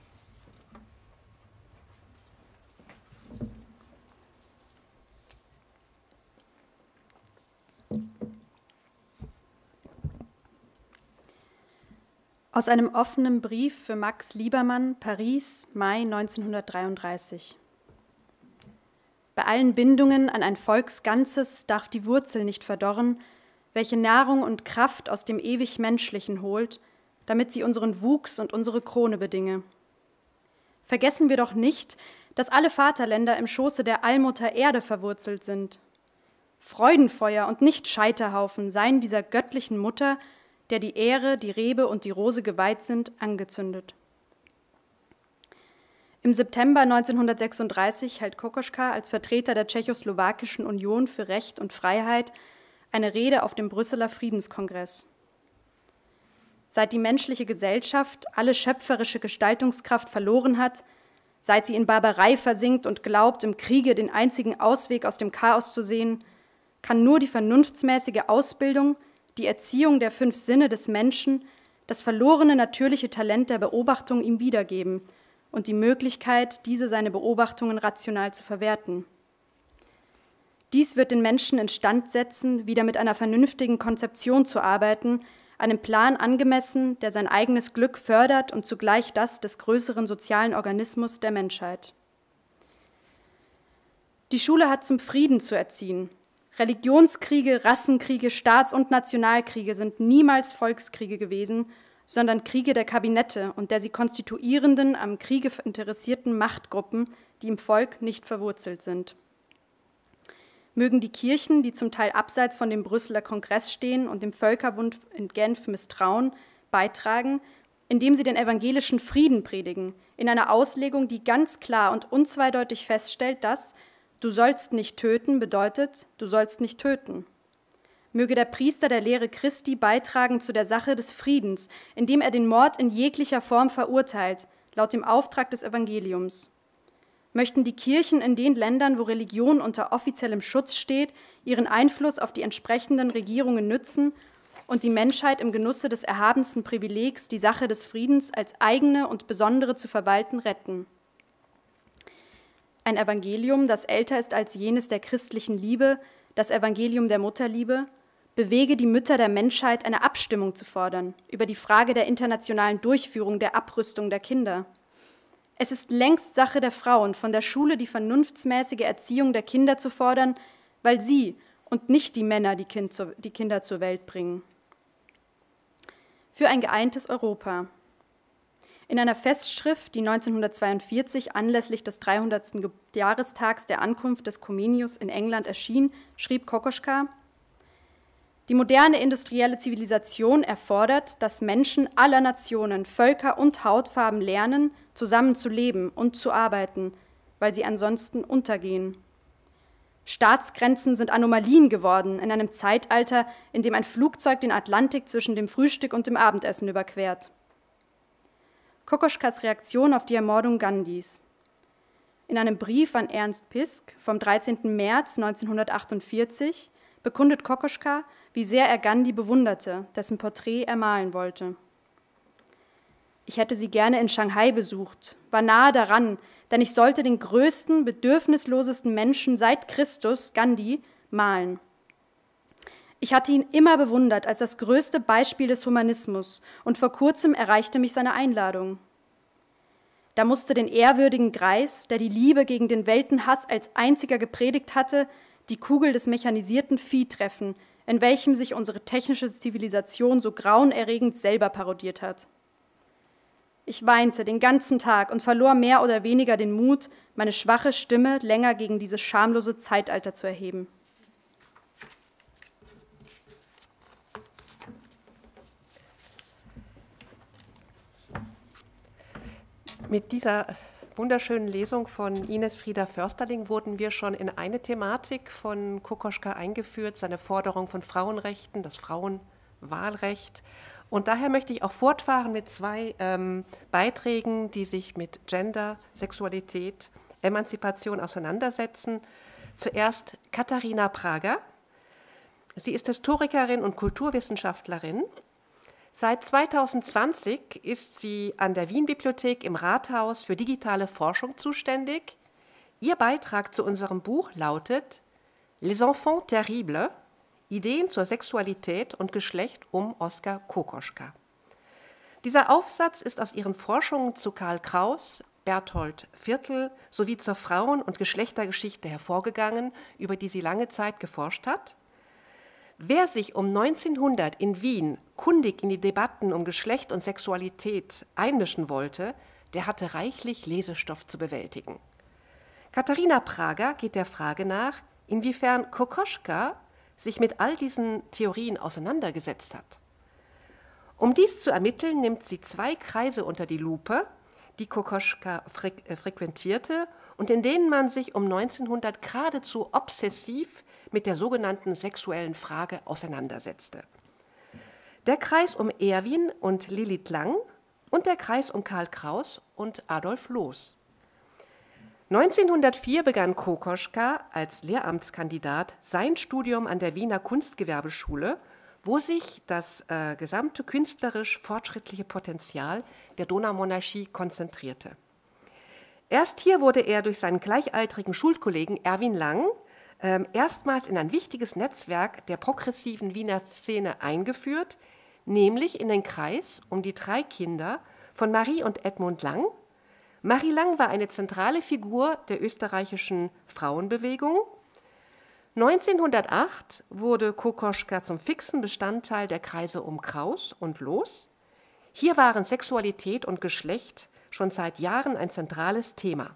Aus einem offenen Brief für Max Liebermann, Paris, Mai neunzehnhundertdreiunddreißig. Bei allen Bindungen an ein Volksganzes darf die Wurzel nicht verdorren, welche Nahrung und Kraft aus dem ewig Menschlichen holt, damit sie unseren Wuchs und unsere Krone bedinge. Vergessen wir doch nicht, dass alle Vaterländer im Schoße der Allmutter Erde verwurzelt sind. Freudenfeuer und nicht Scheiterhaufen seien dieser göttlichen Mutter, der die Ähre, die Rebe und die Rose geweiht sind, angezündet. Im September neunzehnhundertsechsunddreißig hält Kokoschka als Vertreter der Tschechoslowakischen Union für Recht und Freiheit eine Rede auf dem Brüsseler Friedenskongress. Seit die menschliche Gesellschaft alle schöpferische Gestaltungskraft verloren hat, seit sie in Barbarei versinkt und glaubt, im Kriege den einzigen Ausweg aus dem Chaos zu sehen, kann nur die vernunftsmäßige Ausbildung, die Erziehung der fünf Sinne des Menschen, das verlorene natürliche Talent der Beobachtung ihm wiedergeben und die Möglichkeit, diese seine Beobachtungen rational zu verwerten. Dies wird den Menschen instand setzen, wieder mit einer vernünftigen Konzeption zu arbeiten, einem Plan angemessen, der sein eigenes Glück fördert und zugleich das des größeren sozialen Organismus der Menschheit. Die Schule hat zum Frieden zu erziehen. Religionskriege, Rassenkriege, Staats- und Nationalkriege sind niemals Volkskriege gewesen, sondern Kriege der Kabinette und der sie konstituierenden, am Kriege interessierten Machtgruppen, die im Volk nicht verwurzelt sind. Mögen die Kirchen, die zum Teil abseits von dem Brüsseler Kongress stehen und dem Völkerbund in Genf misstrauen, beitragen, indem sie den evangelischen Frieden predigen, in einer Auslegung, die ganz klar und unzweideutig feststellt, dass du sollst nicht töten bedeutet, du sollst nicht töten. Möge der Priester der Lehre Christi beitragen zu der Sache des Friedens, indem er den Mord in jeglicher Form verurteilt, laut dem Auftrag des Evangeliums. Möchten die Kirchen in den Ländern, wo Religion unter offiziellem Schutz steht, ihren Einfluss auf die entsprechenden Regierungen nützen und die Menschheit im Genusse des erhabensten Privilegs, die Sache des Friedens als eigene und besondere zu verwalten, retten. Ein Evangelium, das älter ist als jenes der christlichen Liebe, das Evangelium der Mutterliebe, bewege die Mütter der Menschheit, eine Abstimmung zu fordern über die Frage der internationalen Durchführung der Abrüstung der Kinder. Es ist längst Sache der Frauen, von der Schule die vernunftsmäßige Erziehung der Kinder zu fordern, weil sie und nicht die Männer die, kind zu, die Kinder zur Welt bringen. Für ein geeintes Europa. In einer Festschrift, die neunzehnhundertzweiundvierzig anlässlich des dreihundertsten Jahrestags der Ankunft des Comenius in England erschien, schrieb Kokoschka: Die moderne industrielle Zivilisation erfordert, dass Menschen aller Nationen, Völker und Hautfarben lernen, zusammen zu leben und zu arbeiten, weil sie ansonsten untergehen. Staatsgrenzen sind Anomalien geworden in einem Zeitalter, in dem ein Flugzeug den Atlantik zwischen dem Frühstück und dem Abendessen überquert. Kokoschkas Reaktion auf die Ermordung Gandhis. In einem Brief an Ernst Pisk vom dreizehnten März neunzehnhundertachtundvierzig bekundet Kokoschka, wie sehr er Gandhi bewunderte, dessen Porträt er malen wollte. Ich hätte sie gerne in Shanghai besucht, war nahe daran, denn ich sollte den größten, bedürfnislosesten Menschen seit Christus, Gandhi, malen. Ich hatte ihn immer bewundert als das größte Beispiel des Humanismus und vor kurzem erreichte mich seine Einladung. Da musste den ehrwürdigen Greis, der die Liebe gegen den Weltenhass als einziger gepredigt hatte, die Kugel des mechanisierten Vieh treffen, in welchem sich unsere technische Zivilisation so grauenerregend selber parodiert hat. Ich weinte den ganzen Tag und verlor mehr oder weniger den Mut, meine schwache Stimme länger gegen dieses schamlose Zeitalter zu erheben. Mit dieser wunderschönen Lesung von Ines Frieda Försterling wurden wir schon in eine Thematik von Kokoschka eingeführt, seine Forderung von Frauenrechten, das Frauenwahlrecht. Und daher möchte ich auch fortfahren mit zwei ähm, Beiträgen, die sich mit Gender, Sexualität, Emanzipation auseinandersetzen. Zuerst Katharina Prager. Sie ist Historikerin und Kulturwissenschaftlerin. Seit zweitausendzwanzig ist sie an der Wien-Bibliothek im Rathaus für digitale Forschung zuständig. Ihr Beitrag zu unserem Buch lautet Les Enfants Terribles, Ideen zur Sexualität und Geschlecht um Oskar Kokoschka. Dieser Aufsatz ist aus ihren Forschungen zu Karl Kraus, Berthold Viertel sowie zur Frauen- und Geschlechtergeschichte hervorgegangen, über die sie lange Zeit geforscht hat. Wer sich um neunzehnhundert in Wien kundig in die Debatten um Geschlecht und Sexualität einmischen wollte, der hatte reichlich Lesestoff zu bewältigen. Katharina Prager geht der Frage nach, inwiefern Kokoschka sich mit all diesen Theorien auseinandergesetzt hat. Um dies zu ermitteln, nimmt sie zwei Kreise unter die Lupe, die Kokoschka frequentierte und in denen man sich um neunzehnhundert geradezu obsessiv mit der sogenannten sexuellen Frage auseinandersetzte. Der Kreis um Erwin und Lilith Lang und der Kreis um Karl Kraus und Adolf Loos. neunzehnhundertvier begann Kokoschka als Lehramtskandidat sein Studium an der Wiener Kunstgewerbeschule, wo sich das äh, gesamte künstlerisch fortschrittliche Potenzial der Donaumonarchie konzentrierte. Erst hier wurde er durch seinen gleichaltrigen Schulkollegen Erwin Lang äh, erstmals in ein wichtiges Netzwerk der progressiven Wiener Szene eingeführt, nämlich in den Kreis um die drei Kinder von Marie und Edmund Lang. Marie Lang war eine zentrale Figur der österreichischen Frauenbewegung. neunzehnhundertacht wurde Kokoschka zum fixen Bestandteil der Kreise um Kraus und Loos. Hier waren Sexualität und Geschlecht schon seit Jahren ein zentrales Thema.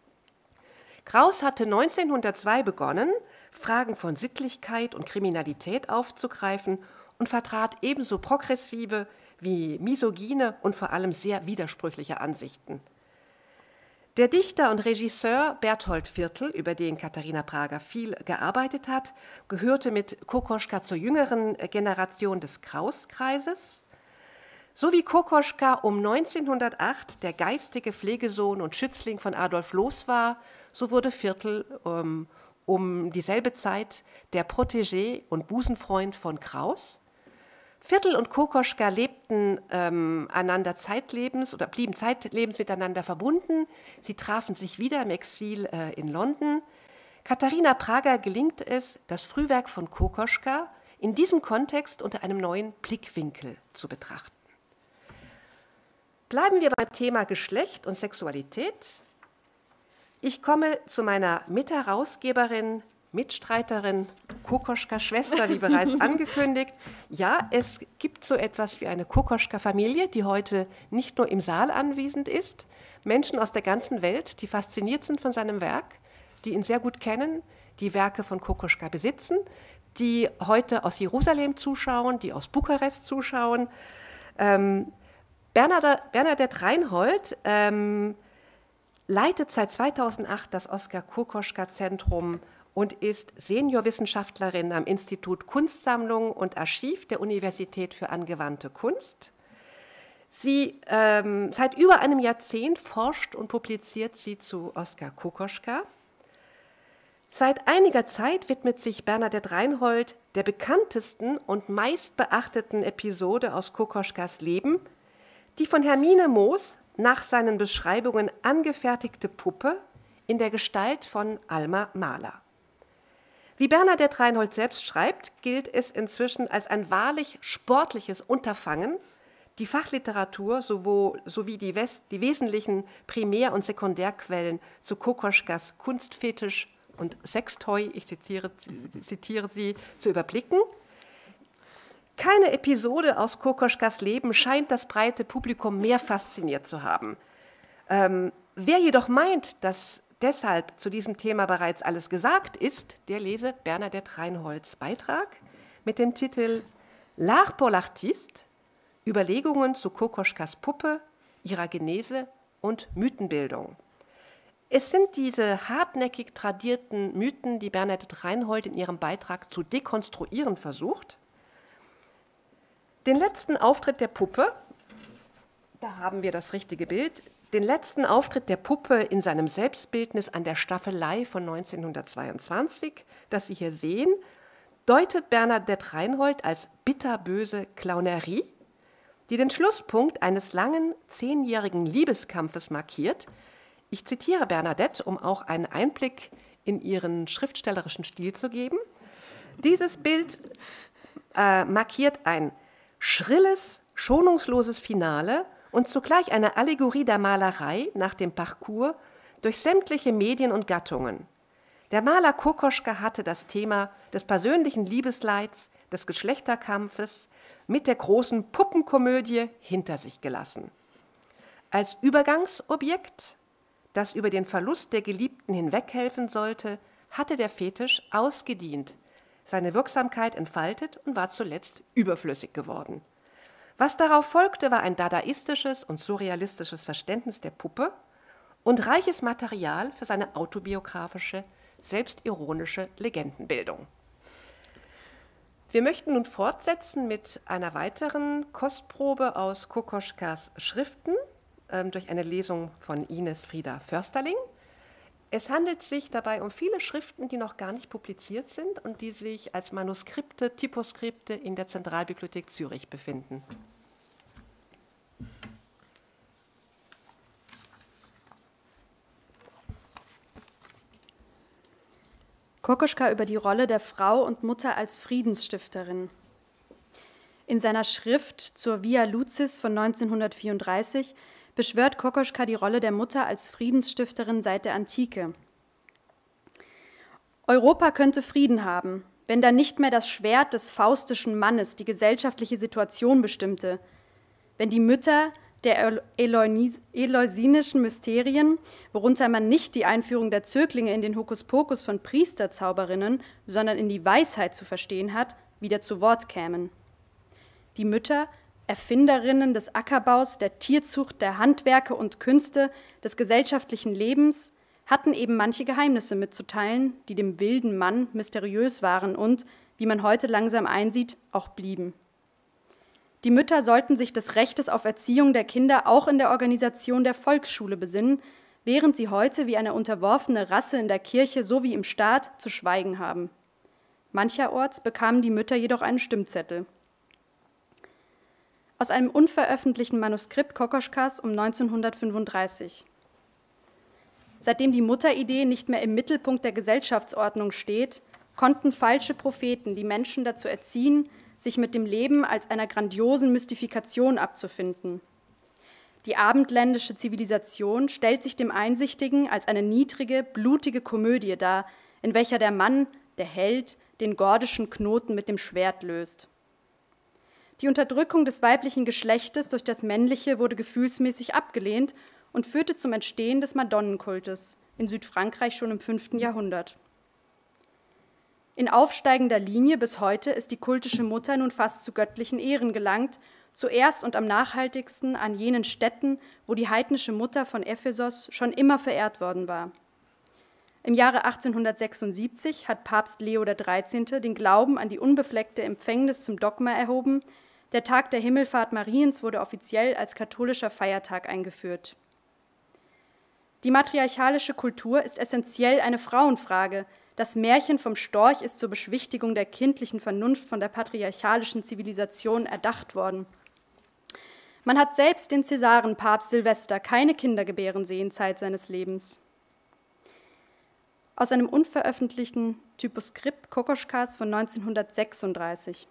Kraus hatte neunzehnhundertzwei begonnen, Fragen von Sittlichkeit und Kriminalität aufzugreifen und vertrat ebenso progressive wie misogyne und vor allem sehr widersprüchliche Ansichten. Der Dichter und Regisseur Berthold Viertel, über den Katharina Prager viel gearbeitet hat, gehörte mit Kokoschka zur jüngeren Generation des Kraus-Kreises. So wie Kokoschka um neunzehnhundertacht der geistige Pflegesohn und Schützling von Adolf Loos war, so wurde Viertel um, um dieselbe Zeit der Protégé und Busenfreund von Kraus. Viertel und Kokoschka lebten ähm, einander zeitlebens oder blieben zeitlebens miteinander verbunden. Sie trafen sich wieder im Exil äh, in London. Katharina Prager gelingt es, das Frühwerk von Kokoschka in diesem Kontext unter einem neuen Blickwinkel zu betrachten. Bleiben wir beim Thema Geschlecht und Sexualität. Ich komme zu meiner Mitherausgeberin, Mitstreiterin, Kokoschka-Schwester, wie bereits angekündigt. Ja, es gibt so etwas wie eine Kokoschka-Familie, die heute nicht nur im Saal anwesend ist. Menschen aus der ganzen Welt, die fasziniert sind von seinem Werk, die ihn sehr gut kennen, die Werke von Kokoschka besitzen, die heute aus Jerusalem zuschauen, die aus Bukarest zuschauen. Ähm, Bernadette, Bernadette Reinhold ähm, leitet seit zweitausendacht das Oskar Kokoschka-Zentrum und ist Seniorwissenschaftlerin am Institut Kunstsammlung und Archiv der Universität für angewandte Kunst. Sie, ähm, seit über einem Jahrzehnt forscht und publiziert sie zu Oskar Kokoschka. Seit einiger Zeit widmet sich Bernadette Reinhold der bekanntesten und meistbeachteten Episode aus Kokoschkas Leben, die von Hermine Moos nach seinen Beschreibungen angefertigte Puppe in der Gestalt von Alma Mahler. Wie Bernadette Reinhold selbst schreibt, gilt es inzwischen als ein wahrlich sportliches Unterfangen, die Fachliteratur sowohl, sowie die, West, die wesentlichen Primär- und Sekundärquellen zu Kokoschkas Kunstfetisch und Sextoy, ich zitiere, zitiere sie, zu überblicken. Keine Episode aus Kokoschkas Leben scheint das breite Publikum mehr fasziniert zu haben. Ähm, wer jedoch meint, dass deshalb zu diesem Thema bereits alles gesagt ist, der lese Bernadette Reinholds Beitrag mit dem Titel L'art pour l'artiste, Überlegungen zu Kokoschkas Puppe, ihrer Genese und Mythenbildung. Es sind diese hartnäckig tradierten Mythen, die Bernadette Reinhold in ihrem Beitrag zu dekonstruieren versucht. Den letzten Auftritt der Puppe, da haben wir das richtige Bild, den letzten Auftritt der Puppe in seinem Selbstbildnis an der Staffelei von neunzehnhundertzweiundzwanzig, das Sie hier sehen, deutet Bernadette Reinhold als bitterböse Clownerie, die den Schlusspunkt eines langen, zehnjährigen Liebeskampfes markiert. Ich zitiere Bernadette, um auch einen Einblick in ihren schriftstellerischen Stil zu geben. Dieses Bild äh, markiert ein schrilles, schonungsloses Finale und zugleich eine Allegorie der Malerei nach dem Parcours durch sämtliche Medien und Gattungen. Der Maler Kokoschka hatte das Thema des persönlichen Liebesleids, des Geschlechterkampfes mit der großen Puppenkomödie hinter sich gelassen. Als Übergangsobjekt, das über den Verlust der Geliebten hinweghelfen sollte, hatte der Fetisch ausgedient, seine Wirksamkeit entfaltet und war zuletzt überflüssig geworden. Was darauf folgte, war ein dadaistisches und surrealistisches Verständnis der Puppe und reiches Material für seine autobiografische, selbstironische Legendenbildung. Wir möchten nun fortsetzen mit einer weiteren Kostprobe aus Kokoschkas Schriften ähm, durch eine Lesung von Ines Frieda Försterling. Es handelt sich dabei um viele Schriften, die noch gar nicht publiziert sind und die sich als Manuskripte, Typoskripte in der Zentralbibliothek Zürich befinden. Kokoschka über die Rolle der Frau und Mutter als Friedensstifterin. In seiner Schrift zur Via Lucis von neunzehnhundertvierunddreißig beschwört Kokoschka die Rolle der Mutter als Friedensstifterin seit der Antike. Europa könnte Frieden haben, wenn da nicht mehr das Schwert des faustischen Mannes die gesellschaftliche Situation bestimmte, wenn die Mütter der eleusinischen Mysterien, worunter man nicht die Einführung der Zöglinge in den Hokuspokus von Priesterzauberinnen, sondern in die Weisheit zu verstehen hat, wieder zu Wort kämen. Die Mütter, Erfinderinnen des Ackerbaus, der Tierzucht, der Handwerke und Künste, des gesellschaftlichen Lebens, hatten eben manche Geheimnisse mitzuteilen, die dem wilden Mann mysteriös waren und, wie man heute langsam einsieht, auch blieben. Die Mütter sollten sich des Rechtes auf Erziehung der Kinder auch in der Organisation der Volksschule besinnen, während sie heute wie eine unterworfene Rasse in der Kirche sowie im Staat zu schweigen haben. Mancherorts bekamen die Mütter jedoch einen Stimmzettel. Aus einem unveröffentlichten Manuskript Kokoschkas um neunzehnhundertfünfunddreißig. Seitdem die Mutteridee nicht mehr im Mittelpunkt der Gesellschaftsordnung steht, konnten falsche Propheten die Menschen dazu erziehen, sich mit dem Leben als einer grandiosen Mystifikation abzufinden. Die abendländische Zivilisation stellt sich dem Einsichtigen als eine niedrige, blutige Komödie dar, in welcher der Mann, der Held, den gordischen Knoten mit dem Schwert löst. Die Unterdrückung des weiblichen Geschlechtes durch das männliche wurde gefühlsmäßig abgelehnt und führte zum Entstehen des Madonnenkultes, in Südfrankreich schon im fünften Jahrhundert. In aufsteigender Linie bis heute ist die kultische Mutter nun fast zu göttlichen Ehren gelangt, zuerst und am nachhaltigsten an jenen Stätten, wo die heidnische Mutter von Ephesos schon immer verehrt worden war. Im Jahre achtzehnhundertsechsundsiebzig hat Papst Leo der Dreizehnte den Glauben an die unbefleckte Empfängnis zum Dogma erhoben, Der Tag der Himmelfahrt Mariens wurde offiziell als katholischer Feiertag eingeführt. Die matriarchalische Kultur ist essentiell eine Frauenfrage. Das Märchen vom Storch ist zur Beschwichtigung der kindlichen Vernunft von der patriarchalischen Zivilisation erdacht worden. Man hat selbst den Cäsarenpapst Silvester keine Kinder gebären sehen Zeit seines Lebens. Aus einem unveröffentlichten Typoskript Kokoschkas von neunzehnhundertsechsunddreißig.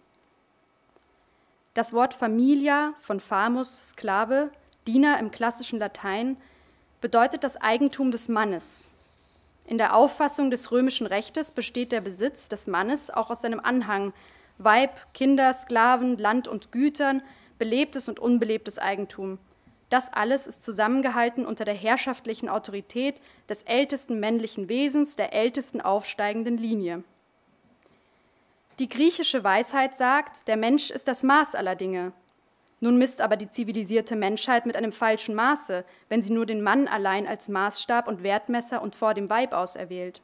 Das Wort Familia von Famus, Sklave, Diener im klassischen Latein, bedeutet das Eigentum des Mannes. In der Auffassung des römischen Rechtes besteht der Besitz des Mannes auch aus seinem Anhang, Weib, Kinder, Sklaven, Land und Gütern, belebtes und unbelebtes Eigentum. Das alles ist zusammengehalten unter der herrschaftlichen Autorität des ältesten männlichen Wesens, der ältesten aufsteigenden Linie. Die griechische Weisheit sagt, der Mensch ist das Maß aller Dinge. Nun misst aber die zivilisierte Menschheit mit einem falschen Maße, wenn sie nur den Mann allein als Maßstab und Wertmesser und vor dem Weib auserwählt.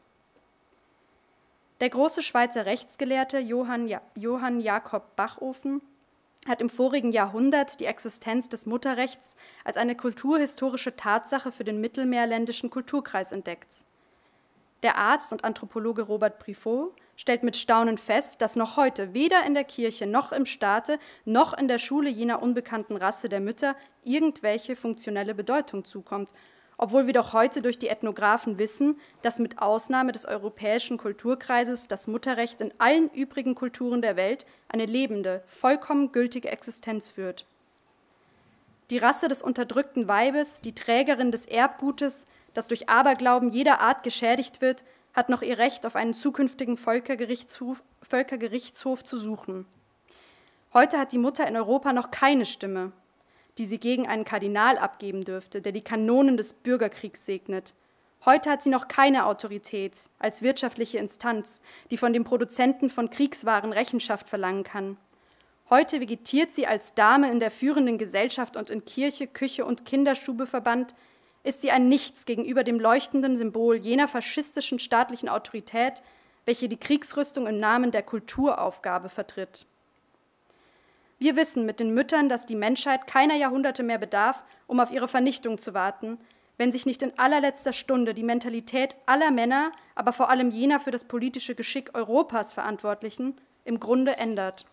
Der große Schweizer Rechtsgelehrte Johann, ja- Johann Jakob Bachofen hat im vorigen Jahrhundert die Existenz des Mutterrechts als eine kulturhistorische Tatsache für den mittelmeerländischen Kulturkreis entdeckt. Der Arzt und Anthropologe Robert Briffaut stellt mit Staunen fest, dass noch heute weder in der Kirche noch im Staate noch in der Schule jener unbekannten Rasse der Mütter irgendwelche funktionelle Bedeutung zukommt, obwohl wir doch heute durch die Ethnographen wissen, dass mit Ausnahme des europäischen Kulturkreises das Mutterrecht in allen übrigen Kulturen der Welt eine lebende, vollkommen gültige Existenz führt. Die Rasse des unterdrückten Weibes, die Trägerin des Erbgutes, das durch Aberglauben jeder Art geschädigt wird, hat noch ihr Recht auf einen zukünftigen Völkergerichtshof, Völkergerichtshof zu suchen. Heute hat die Mutter in Europa noch keine Stimme, die sie gegen einen Kardinal abgeben dürfte, der die Kanonen des Bürgerkriegs segnet. Heute hat sie noch keine Autorität als wirtschaftliche Instanz, die von dem Produzenten von Kriegswaren Rechenschaft verlangen kann. Heute vegetiert sie als Dame in der führenden Gesellschaft und in Kirche, Küche und Kinderstube verbannt, ist sie ein Nichts gegenüber dem leuchtenden Symbol jener faschistischen staatlichen Autorität, welche die Kriegsrüstung im Namen der Kulturaufgabe vertritt. Wir wissen mit den Müttern, dass die Menschheit keiner Jahrhunderte mehr bedarf, um auf ihre Vernichtung zu warten, wenn sich nicht in allerletzter Stunde die Mentalität aller Männer, aber vor allem jener für das politische Geschick Europas Verantwortlichen, im Grunde ändert.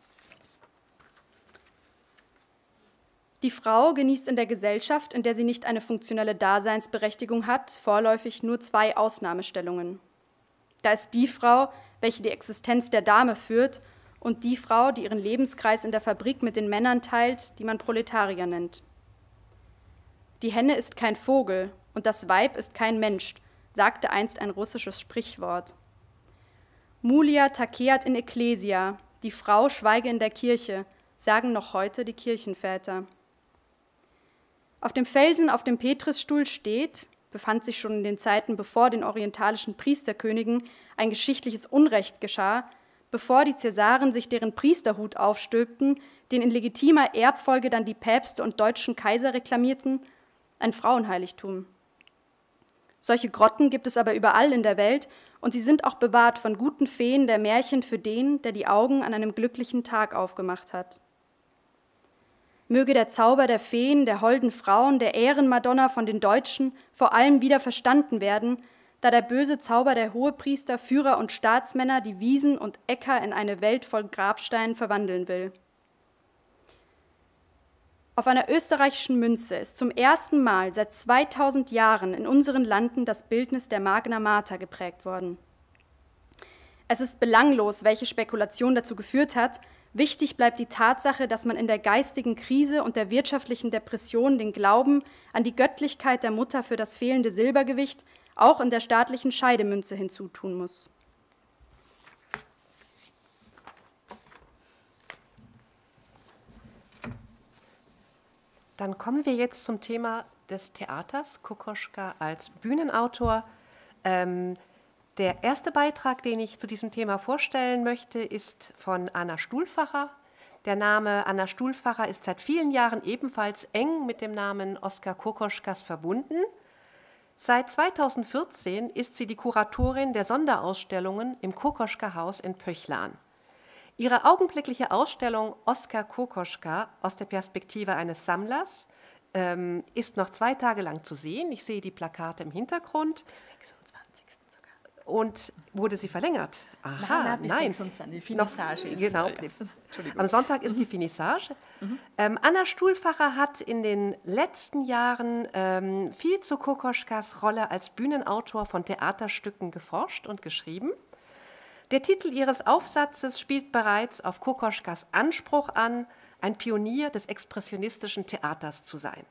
Die Frau genießt in der Gesellschaft, in der sie nicht eine funktionelle Daseinsberechtigung hat, vorläufig nur zwei Ausnahmestellungen. Da ist die Frau, welche die Existenz der Dame führt, und die Frau, die ihren Lebenskreis in der Fabrik mit den Männern teilt, die man Proletarier nennt. Die Henne ist kein Vogel und das Weib ist kein Mensch, sagte einst ein russisches Sprichwort. Mulia taceat in ecclesia, die Frau schweige in der Kirche, sagen noch heute die Kirchenväter. Auf dem Felsen, auf dem Petrusstuhl steht, befand sich schon in den Zeiten, bevor den orientalischen Priesterkönigen ein geschichtliches Unrecht geschah, bevor die Cäsaren sich deren Priesterhut aufstülpten, den in legitimer Erbfolge dann die Päpste und deutschen Kaiser reklamierten, ein Frauenheiligtum. Solche Grotten gibt es aber überall in der Welt und sie sind auch bewahrt von guten Feen der Märchen für den, der die Augen an einem glücklichen Tag aufgemacht hat. Möge der Zauber der Feen, der holden Frauen, der Ehrenmadonna von den Deutschen vor allem wieder verstanden werden, da der böse Zauber der Hohepriester, Führer und Staatsmänner die Wiesen und Äcker in eine Welt voll Grabsteinen verwandeln will. Auf einer österreichischen Münze ist zum ersten Mal seit zweitausend Jahren in unseren Landen das Bildnis der Magna Mater geprägt worden. Es ist belanglos, welche Spekulation dazu geführt hat. Wichtig bleibt die Tatsache, dass man in der geistigen Krise und der wirtschaftlichen Depression den Glauben an die Göttlichkeit der Mutter für das fehlende Silbergewicht auch in der staatlichen Scheidemünze hinzutun muss. Dann kommen wir jetzt zum Thema des Theaters, Kokoschka als Bühnenautor. Ähm, Der erste Beitrag, den ich zu diesem Thema vorstellen möchte, ist von Anna Stuhlfacher. Der Name Anna Stuhlfacher ist seit vielen Jahren ebenfalls eng mit dem Namen Oskar Kokoschkas verbunden. Seit zweitausendvierzehn ist sie die Kuratorin der Sonderausstellungen im Kokoschka-Haus in Pöchlan. Ihre augenblickliche Ausstellung Oskar Kokoschka aus der Perspektive eines Sammlers ähm, ist noch zwei Tage lang zu sehen. Ich sehe die Plakate im Hintergrund. Bis sechsundzwanzigsten sogar. Und wurde sie verlängert? Aha, nein, nein, bis nein. sechsundzwanzig. Die Finissage noch, ist... Genau. Äh, ja. Am Sonntag ist die Finissage. Mhm. Ähm, Anna Stuhlfacher hat in den letzten Jahren ähm, viel zu Kokoschkas Rolle als Bühnenautor von Theaterstücken geforscht und geschrieben. Der Titel ihres Aufsatzes spielt bereits auf Kokoschkas Anspruch an, ein Pionier des expressionistischen Theaters zu sein.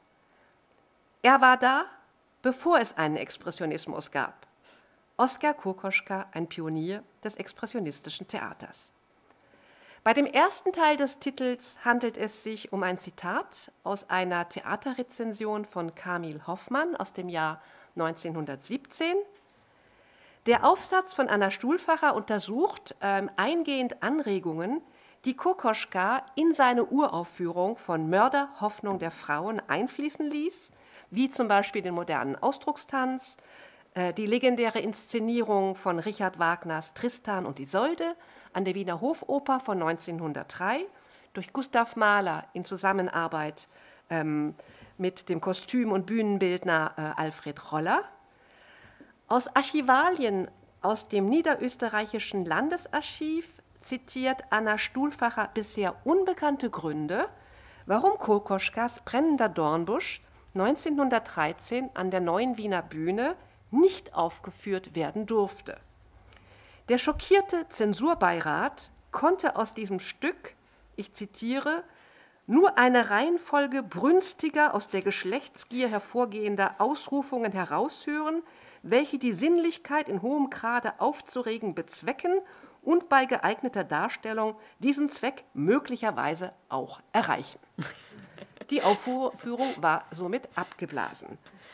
Er war da, bevor es einen Expressionismus gab. Oskar Kokoschka, ein Pionier des expressionistischen Theaters. Bei dem ersten Teil des Titels handelt es sich um ein Zitat aus einer Theaterrezension von Kamil Hoffmann aus dem Jahr neunzehnhundertsiebzehn. Der Aufsatz von Anna Stuhlfacher untersucht ähm, eingehend Anregungen, die Kokoschka in seine Uraufführung von Mörder, Hoffnung der Frauen einfließen ließ, wie zum Beispiel den modernen Ausdruckstanz, äh, die legendäre Inszenierung von Richard Wagners Tristan und Isolde an der Wiener Hofoper von neunzehnhundertdrei durch Gustav Mahler in Zusammenarbeit ähm, mit dem Kostüm- und Bühnenbildner äh, Alfred Roller. Aus Archivalien aus dem Niederösterreichischen Landesarchiv zitiert Anna Stuhlfacher bisher unbekannte Gründe, warum Kokoschkas Brennender Dornbusch neunzehnhundertdreizehn an der Neuen Wiener Bühne nicht aufgeführt werden durfte. Der schockierte Zensurbeirat konnte aus diesem Stück, ich zitiere, nur eine Reihenfolge brünstiger, aus der Geschlechtsgier hervorgehender Ausrufungen heraushören, welche die Sinnlichkeit in hohem Grade aufzuregen bezwecken und bei geeigneter Darstellung diesen Zweck möglicherweise auch erreichen. Die Aufführung war somit abgeblasen.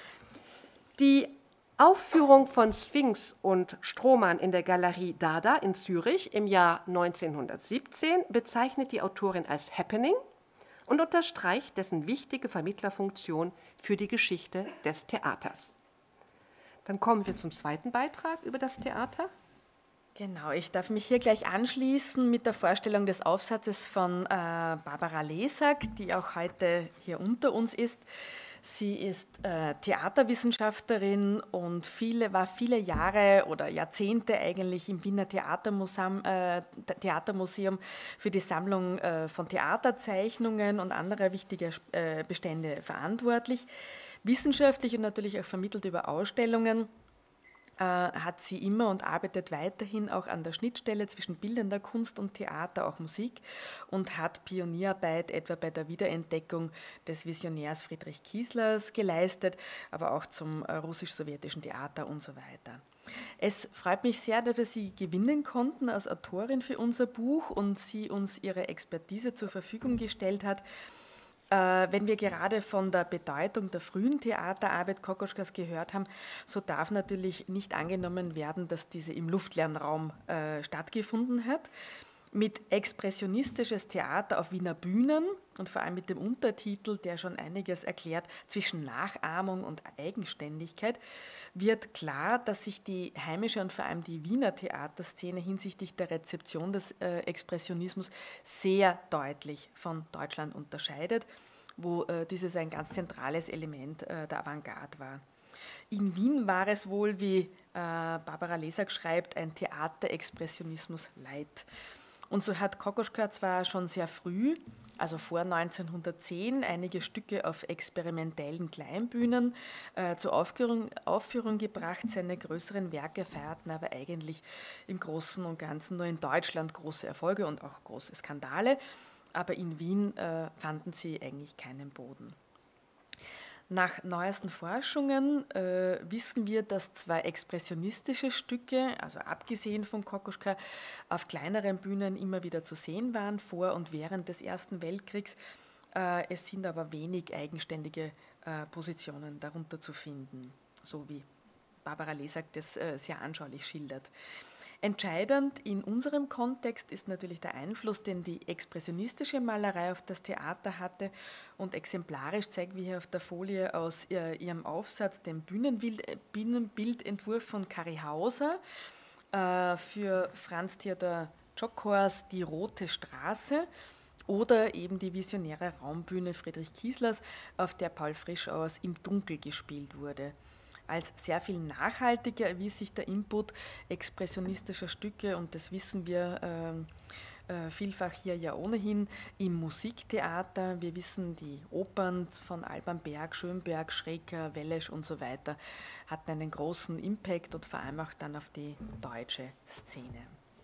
Die Aufführung von Sphinx und Strohmann in der Galerie Dada in Zürich im Jahr neunzehnhundertsiebzehn bezeichnet die Autorin als Happening und unterstreicht dessen wichtige Vermittlerfunktion für die Geschichte des Theaters. Dann kommen wir zum zweiten Beitrag über das Theater. Genau, ich darf mich hier gleich anschließen mit der Vorstellung des Aufsatzes von äh, Barbara Lesak, die auch heute hier unter uns ist. Sie ist äh, Theaterwissenschaftlerin und viele, war viele Jahre oder Jahrzehnte eigentlich im Wiener Theatermuseum, äh, Theatermuseum für die Sammlung äh, von Theaterzeichnungen und anderer wichtiger äh, Bestände verantwortlich. Wissenschaftlich und natürlich auch vermittelt über Ausstellungen äh, hat sie immer und arbeitet weiterhin auch an der Schnittstelle zwischen bildender Kunst und Theater, auch Musik, und hat Pionierarbeit etwa bei der Wiederentdeckung des Visionärs Friedrich Kieslers geleistet, aber auch zum äh, russisch-sowjetischen Theater und so weiter. Es freut mich sehr, dass wir Sie gewinnen konnten als Autorin für unser Buch und sie uns ihre Expertise zur Verfügung gestellt hat. Äh, wenn wir gerade von der Bedeutung der frühen Theaterarbeit Kokoschkas gehört haben, so darf natürlich nicht angenommen werden, dass diese im luftleeren Raum äh, stattgefunden hat. Mit expressionistisches Theater auf Wiener Bühnen und vor allem mit dem Untertitel, der schon einiges erklärt, zwischen Nachahmung und Eigenständigkeit, wird klar, dass sich die heimische und vor allem die Wiener Theaterszene hinsichtlich der Rezeption des äh, Expressionismus sehr deutlich von Deutschland unterscheidet, wo äh, dieses ein ganz zentrales Element äh, der Avantgarde war. In Wien war es wohl, wie äh, Barbara Lesak schreibt, ein Theaterexpressionismus light. Und so hat Kokoschka zwar schon sehr früh, also vor neunzehnhundertzehn, einige Stücke auf experimentellen Kleinbühnen äh, zur Aufführung, Aufführung gebracht. Seine größeren Werke feierten aber eigentlich im Großen und Ganzen nur in Deutschland große Erfolge und auch große Skandale. Aber in Wien äh, fanden sie eigentlich keinen Boden. Nach neuesten Forschungen äh, wissen wir, dass zwei expressionistische Stücke, also abgesehen von Kokoschka, auf kleineren Bühnen immer wieder zu sehen waren, vor und während des Ersten Weltkriegs. Äh, es sind aber wenig eigenständige äh, Positionen darunter zu finden, so wie Barbara Lesak das äh, sehr anschaulich schildert. Entscheidend in unserem Kontext ist natürlich der Einfluss, den die expressionistische Malerei auf das Theater hatte, und exemplarisch zeigen wir hier auf der Folie aus äh, ihrem Aufsatz den Bühnenbild, äh, Bühnenbildentwurf von Kari Hauser äh, für Franz Theodor Joghors Die Rote Straße oder eben die visionäre Raumbühne Friedrich Kieslers, auf der Paul Frischauers Im Dunkel gespielt wurde. Als sehr viel nachhaltiger erwies sich der Input expressionistischer Stücke, und das wissen wir äh, äh, vielfach hier ja ohnehin, im Musiktheater. Wir wissen, die Opern von Alban Berg, Schönberg, Schreker, Welesch und so weiter hatten einen großen Impact und vor allem auch dann auf die deutsche Szene.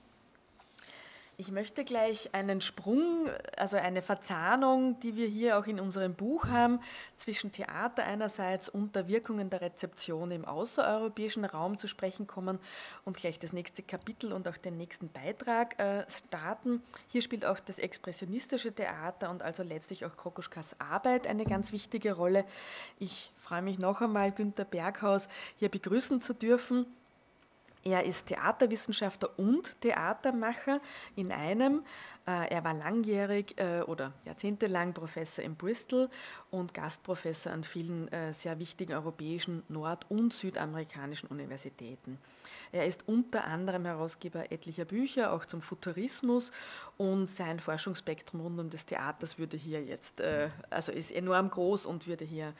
Ich möchte gleich einen Sprung, also eine Verzahnung, die wir hier auch in unserem Buch haben, zwischen Theater einerseits und der Wirkungen der Rezeption im außereuropäischen Raum zu sprechen kommen und gleich das nächste Kapitel und auch den nächsten Beitrag äh, starten. Hier spielt auch das expressionistische Theater und also letztlich auch Kokoschkas Arbeit eine ganz wichtige Rolle. Ich freue mich noch einmal, Günter Berghaus hier begrüßen zu dürfen. Er ist Theaterwissenschaftler und Theatermacher in einem. Er war langjährig oder jahrzehntelang Professor in Bristol und Gastprofessor an vielen sehr wichtigen europäischen nord- und südamerikanischen Universitäten. Er ist unter anderem Herausgeber etlicher Bücher, auch zum Futurismus, und sein Forschungsspektrum rund um das Theaters würde hier jetzt, also ist enorm groß und würde hier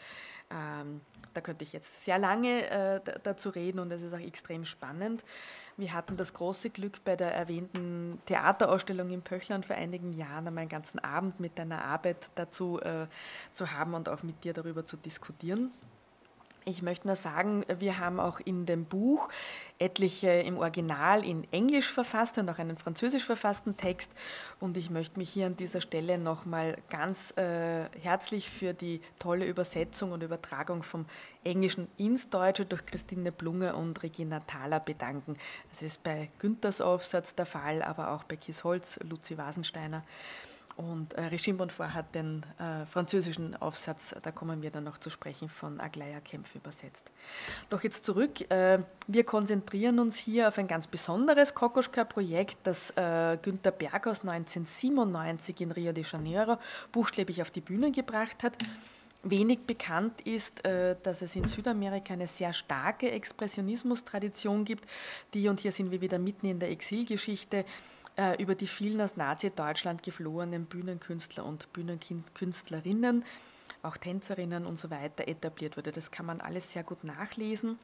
da könnte ich jetzt sehr lange äh, dazu reden und es ist auch extrem spannend. Wir hatten das große Glück, bei der erwähnten Theaterausstellung in Pöchland vor einigen Jahren einmal einen ganzen Abend mit deiner Arbeit dazu äh, zu haben und auch mit dir darüber zu diskutieren. Ich möchte nur sagen, wir haben auch in dem Buch etliche im Original in Englisch verfasste und auch einen französisch verfassten Text. Und ich möchte mich hier an dieser Stelle nochmal ganz äh, herzlich für die tolle Übersetzung und Übertragung vom Englischen ins Deutsche durch Christine Blunger und Regina Thaler bedanken. Das ist bei Günthers Aufsatz der Fall, aber auch bei Kies Holz, Luzi Wasensteiner. Und äh, Regine Bonfort hat den äh, französischen Aufsatz, da kommen wir dann noch zu sprechen, von Aglaya Kempf übersetzt. Doch jetzt zurück, äh, wir konzentrieren uns hier auf ein ganz besonderes Kokoschka-Projekt, das äh, Günter Berghaus neunzehnhundertsiebenundneunzig in Rio de Janeiro buchstäblich auf die Bühne gebracht hat. Wenig bekannt ist, äh, dass es in Südamerika eine sehr starke Expressionismus-Tradition gibt, die, und hier sind wir wieder mitten in der Exilgeschichte, über die vielen aus Nazi-Deutschland geflohenen Bühnenkünstler und Bühnenkünstlerinnen, auch Tänzerinnen und so weiter etabliert wurde. Das kann man alles sehr gut nachlesen.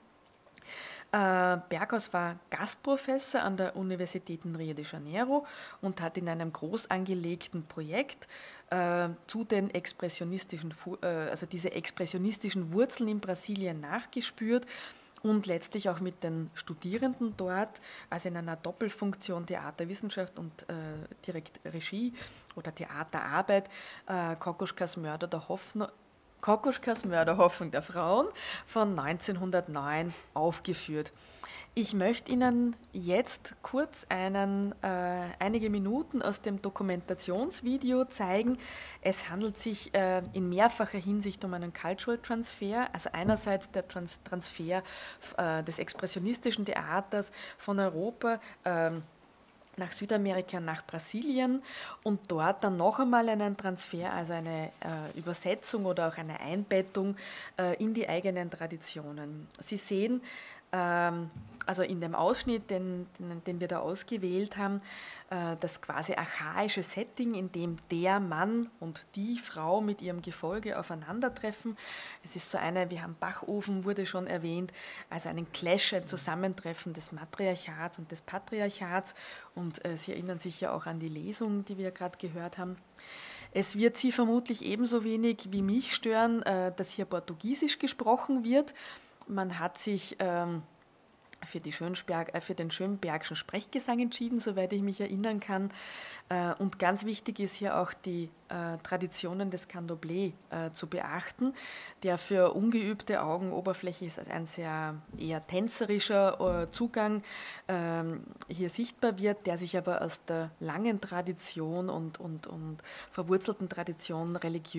Berghaus war Gastprofessor an der Universität in Rio de Janeiro und hat in einem groß angelegten Projekt äh, zu den expressionistischen, äh, also diese expressionistischen Wurzeln in Brasilien nachgespürt und letztlich auch mit den Studierenden dort, also in einer Doppelfunktion Theaterwissenschaft und äh, direkt Regie oder Theaterarbeit, äh, Kokoschkas Mörder der Hoffnung, Kokoschkas Mörderhoffnung der Frauen von neunzehnhundertneun aufgeführt. Ich möchte Ihnen jetzt kurz einen, äh, einige Minuten aus dem Dokumentationsvideo zeigen. Es handelt sich äh, in mehrfacher Hinsicht um einen Cultural Transfer, also einerseits der Trans Transfer äh, des expressionistischen Theaters von Europa äh, nach Südamerika, nach Brasilien und dort dann noch einmal einen Transfer, also eine äh, Übersetzung oder auch eine Einbettung äh, in die eigenen Traditionen. Sie sehen, ähm, also in dem Ausschnitt, den, den, den wir da ausgewählt haben, äh, das quasi archaische Setting, in dem der Mann und die Frau mit ihrem Gefolge aufeinandertreffen. Es ist so eine, wir haben Bachofen, wurde schon erwähnt, also einen Clash, ein Zusammentreffen des Matriarchats und des Patriarchats. Und äh, Sie erinnern sich ja auch an die Lesung, die wir gerade gehört haben. Es wird Sie vermutlich ebenso wenig wie mich stören, äh, dass hier Portugiesisch gesprochen wird. Man hat sich ähm, für, die Schönberg, äh, für den Schönbergschen Sprechgesang entschieden, soweit ich mich erinnern kann. Äh, und ganz wichtig ist hier auch die äh, Traditionen des Candomblé äh, zu beachten, der für ungeübte Augen oberflächlich ist, als ein sehr eher tänzerischer äh, Zugang äh, hier sichtbar wird, der sich aber aus der langen Tradition und, und, und verwurzelten Tradition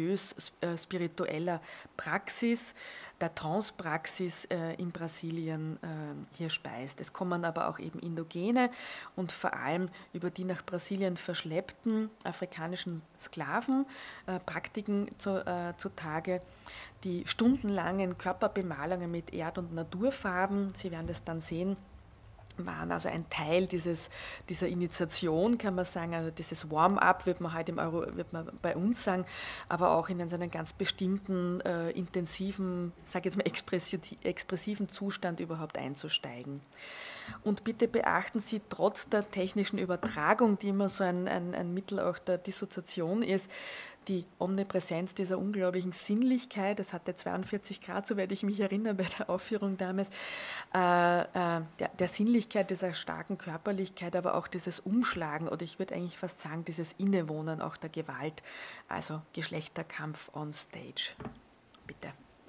religiös-spiritueller Praxis, der Trance-Praxis äh, in Brasilien äh, hier speist. Es kommen aber auch eben Indogene und vor allem über die nach Brasilien verschleppten afrikanischen Sklaven äh, Praktiken zu, äh, zutage, die stundenlangen Körperbemalungen mit Erd- und Naturfarben, Sie werden das dann sehen, waren also ein Teil dieses, dieser Initiation, kann man sagen, also dieses Warm-up wird man halt im Euro, wird man bei uns sagen, aber auch in so einen ganz bestimmten, äh, intensiven, sage jetzt mal expressiven Zustand überhaupt einzusteigen. Und bitte beachten Sie, trotz der technischen Übertragung, die immer so ein, ein, ein Mittel auch der Dissoziation ist, die Omnipräsenz dieser unglaublichen Sinnlichkeit, das hatte zweiundvierzig Grad, soweit ich mich erinnere, bei der Aufführung damals, äh, äh, der, der Sinnlichkeit, dieser starken Körperlichkeit, aber auch dieses Umschlagen oder ich würde eigentlich fast sagen, dieses Innewohnen auch der Gewalt, also Geschlechterkampf on stage. Bitte.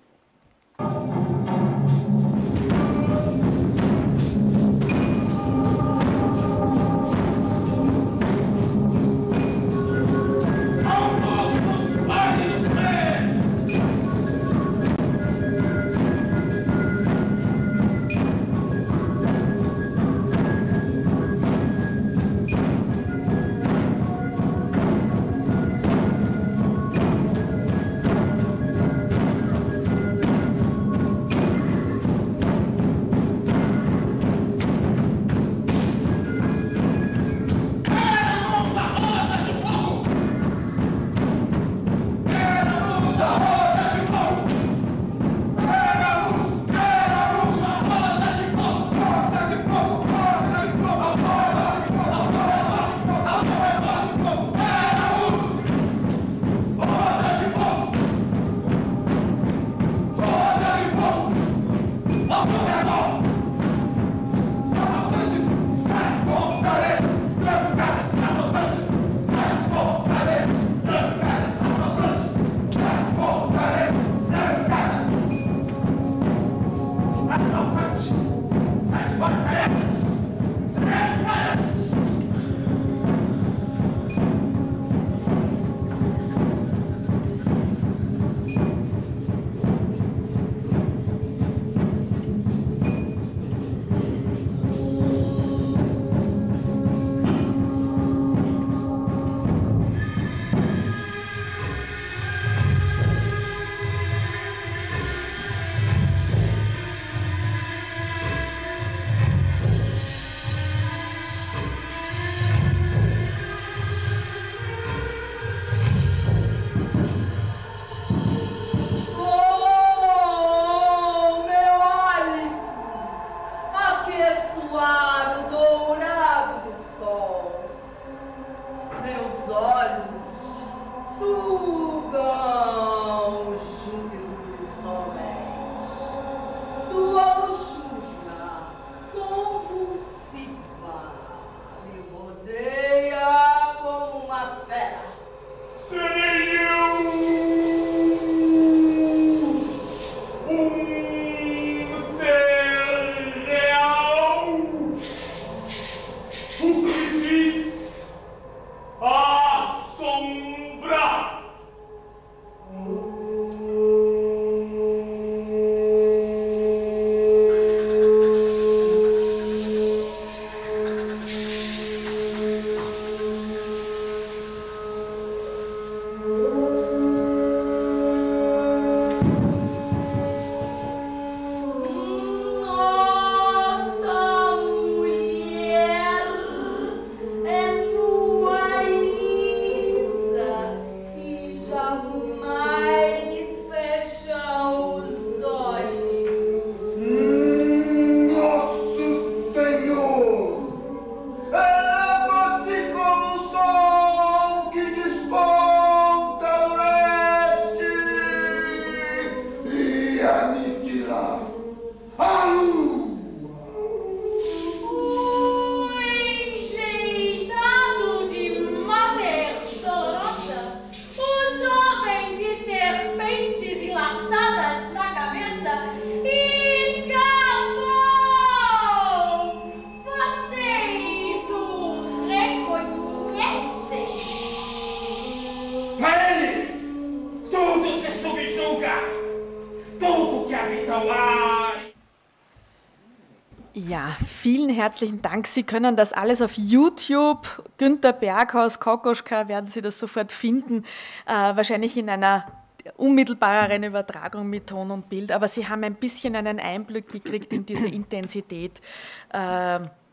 Ja, vielen herzlichen Dank. Sie können das alles auf YouTube, Günter Berghaus, Kokoschka, werden Sie das sofort finden, äh, wahrscheinlich in einer unmittelbareren Übertragung mit Ton und Bild, aber Sie haben ein bisschen einen Einblick gekriegt in diese Intensität, äh,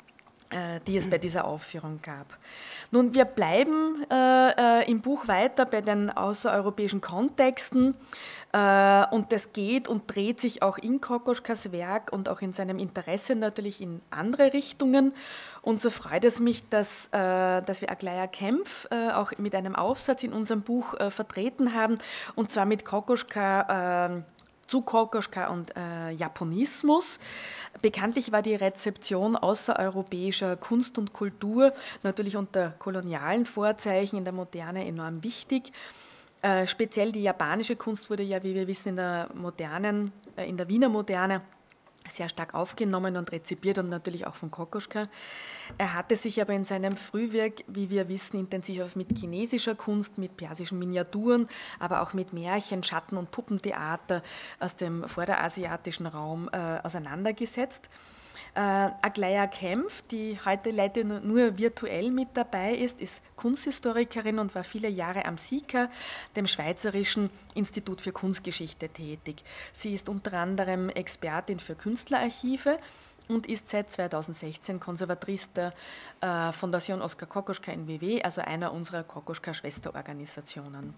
die es bei dieser Aufführung gab. Nun, wir bleiben äh, äh, im Buch weiter bei den außereuropäischen Kontexten äh, und das geht und dreht sich auch in Kokoschkas Werk und auch in seinem Interesse natürlich in andere Richtungen. Und so freut es mich, dass, äh, dass wir Aglaja Kempf äh, auch mit einem Aufsatz in unserem Buch äh, vertreten haben, und zwar mit Kokoschka äh, zu Kokoschka und äh, Japonismus. Bekanntlich war die Rezeption außereuropäischer Kunst und Kultur natürlich unter kolonialen Vorzeichen in der Moderne enorm wichtig. Äh, speziell die japanische Kunst wurde ja, wie wir wissen, in der modernen, äh, in der Wiener Moderne sehr stark aufgenommen und rezipiert und natürlich auch von Kokoschka. Er hatte sich aber in seinem Frühwerk, wie wir wissen, intensiv mit chinesischer Kunst, mit persischen Miniaturen, aber auch mit Märchen, Schatten- und Puppentheater aus dem vorderasiatischen Raum äh, auseinandergesetzt. Äh, Aglaja Kempf, die heute leider nur virtuell mit dabei ist, ist Kunsthistorikerin und war viele Jahre am SIKA, dem Schweizerischen Institut für Kunstgeschichte, tätig. Sie ist unter anderem Expertin für Künstlerarchive und ist seit zweitausendsechzehn Konservatrice der äh, Fondation Oskar Kokoschka in W W, also einer unserer Kokoschka-Schwesterorganisationen.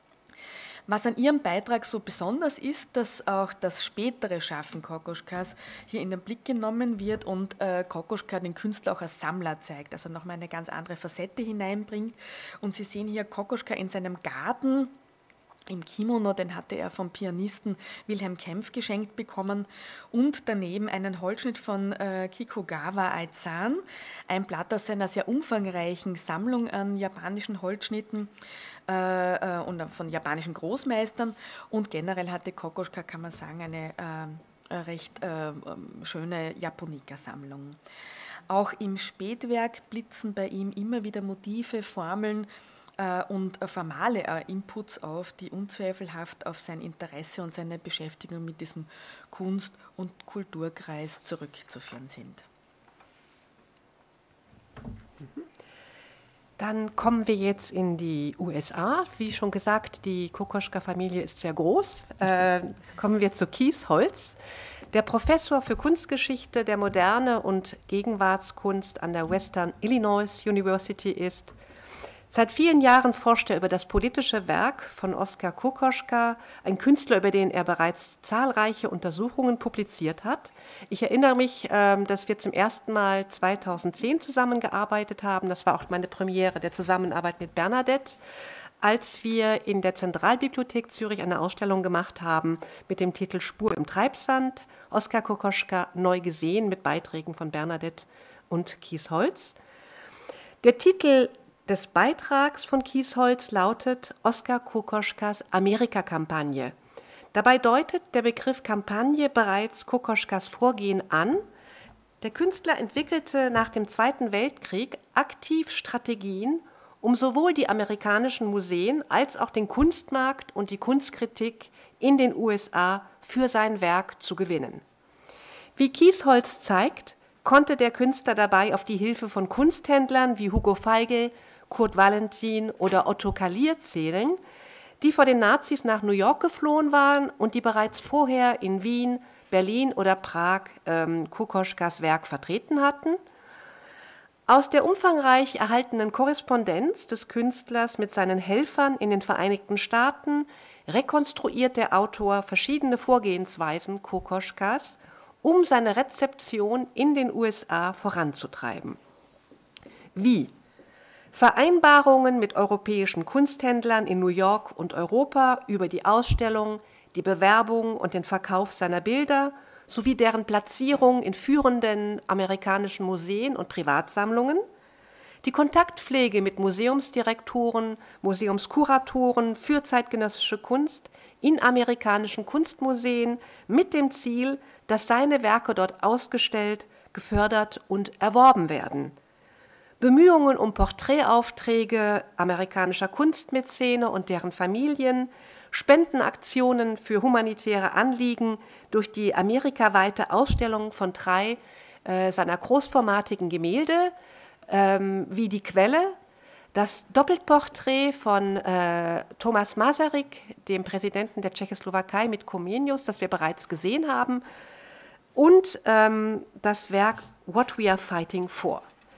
Was an ihrem Beitrag so besonders ist, dass auch das spätere Schaffen Kokoschkas hier in den Blick genommen wird und äh, Kokoschka den Künstler auch als Sammler zeigt, also nochmal eine ganz andere Facette hineinbringt. Und Sie sehen hier Kokoschka in seinem Garten, im Kimono, den hatte er vom Pianisten Wilhelm Kempf geschenkt bekommen, und daneben einen Holzschnitt von äh, Kikugawa Aizan, ein Blatt aus seiner sehr umfangreichen Sammlung an japanischen Holzschnitten äh, äh, und von japanischen Großmeistern. Und generell hatte Kokoschka, kann man sagen, eine äh, recht äh, schöne Japonika-Sammlung. Auch im Spätwerk blitzen bei ihm immer wieder Motive, Formeln und formale Inputs auf, die unzweifelhaft auf sein Interesse und seine Beschäftigung mit diesem Kunst- und Kulturkreis zurückzuführen sind. Dann kommen wir jetzt in die U S A. Wie schon gesagt, die Kokoschka-Familie ist sehr groß. Äh, kommen wir zu Keith Holz, der Professor für Kunstgeschichte der Moderne und Gegenwartskunst an der Western Illinois University ist. Seit vielen Jahren forscht er über das politische Werk von Oskar Kokoschka, ein Künstler, über den er bereits zahlreiche Untersuchungen publiziert hat. Ich erinnere mich, dass wir zum ersten Mal zweitausendzehn zusammengearbeitet haben. Das war auch meine Premiere der Zusammenarbeit mit Bernadette, als wir in der Zentralbibliothek Zürich eine Ausstellung gemacht haben mit dem Titel Spur im Treibsand, Oskar Kokoschka neu gesehen, mit Beiträgen von Bernadette und Keith Holz. Der Titel des Beitrags von Keith Holz lautet Oskar Kokoschkas Amerika-Kampagne. Dabei deutet der Begriff Kampagne bereits Kokoschkas Vorgehen an. Der Künstler entwickelte nach dem Zweiten Weltkrieg aktiv Strategien, um sowohl die amerikanischen Museen als auch den Kunstmarkt und die Kunstkritik in den U S A für sein Werk zu gewinnen. Wie Keith Holz zeigt, konnte der Künstler dabei auf die Hilfe von Kunsthändlern wie Hugo Feigl, Kurt Valentin oder Otto Kallier zählen, die vor den Nazis nach New York geflohen waren und die bereits vorher in Wien, Berlin oder Prag ähm, Kokoschkas Werk vertreten hatten. Aus der umfangreich erhaltenen Korrespondenz des Künstlers mit seinen Helfern in den Vereinigten Staaten rekonstruiert der Autor verschiedene Vorgehensweisen Kokoschkas, um seine Rezeption in den U S A voranzutreiben. Wie? Vereinbarungen mit europäischen Kunsthändlern in New York und Europa über die Ausstellung, die Bewerbung und den Verkauf seiner Bilder sowie deren Platzierung in führenden amerikanischen Museen und Privatsammlungen, die Kontaktpflege mit Museumsdirektoren, Museumskuratoren für zeitgenössische Kunst in amerikanischen Kunstmuseen mit dem Ziel, dass seine Werke dort ausgestellt, gefördert und erworben werden. Bemühungen um Porträtaufträge amerikanischer Kunstmäzene und deren Familien, Spendenaktionen für humanitäre Anliegen durch die amerikaweite Ausstellung von drei äh, seiner großformatigen Gemälde, ähm, wie Die Quelle, das Doppelporträt von äh, Thomas Masaryk, dem Präsidenten der Tschechoslowakei mit Comenius, das wir bereits gesehen haben, und ähm, das Werk What We Are Fighting For.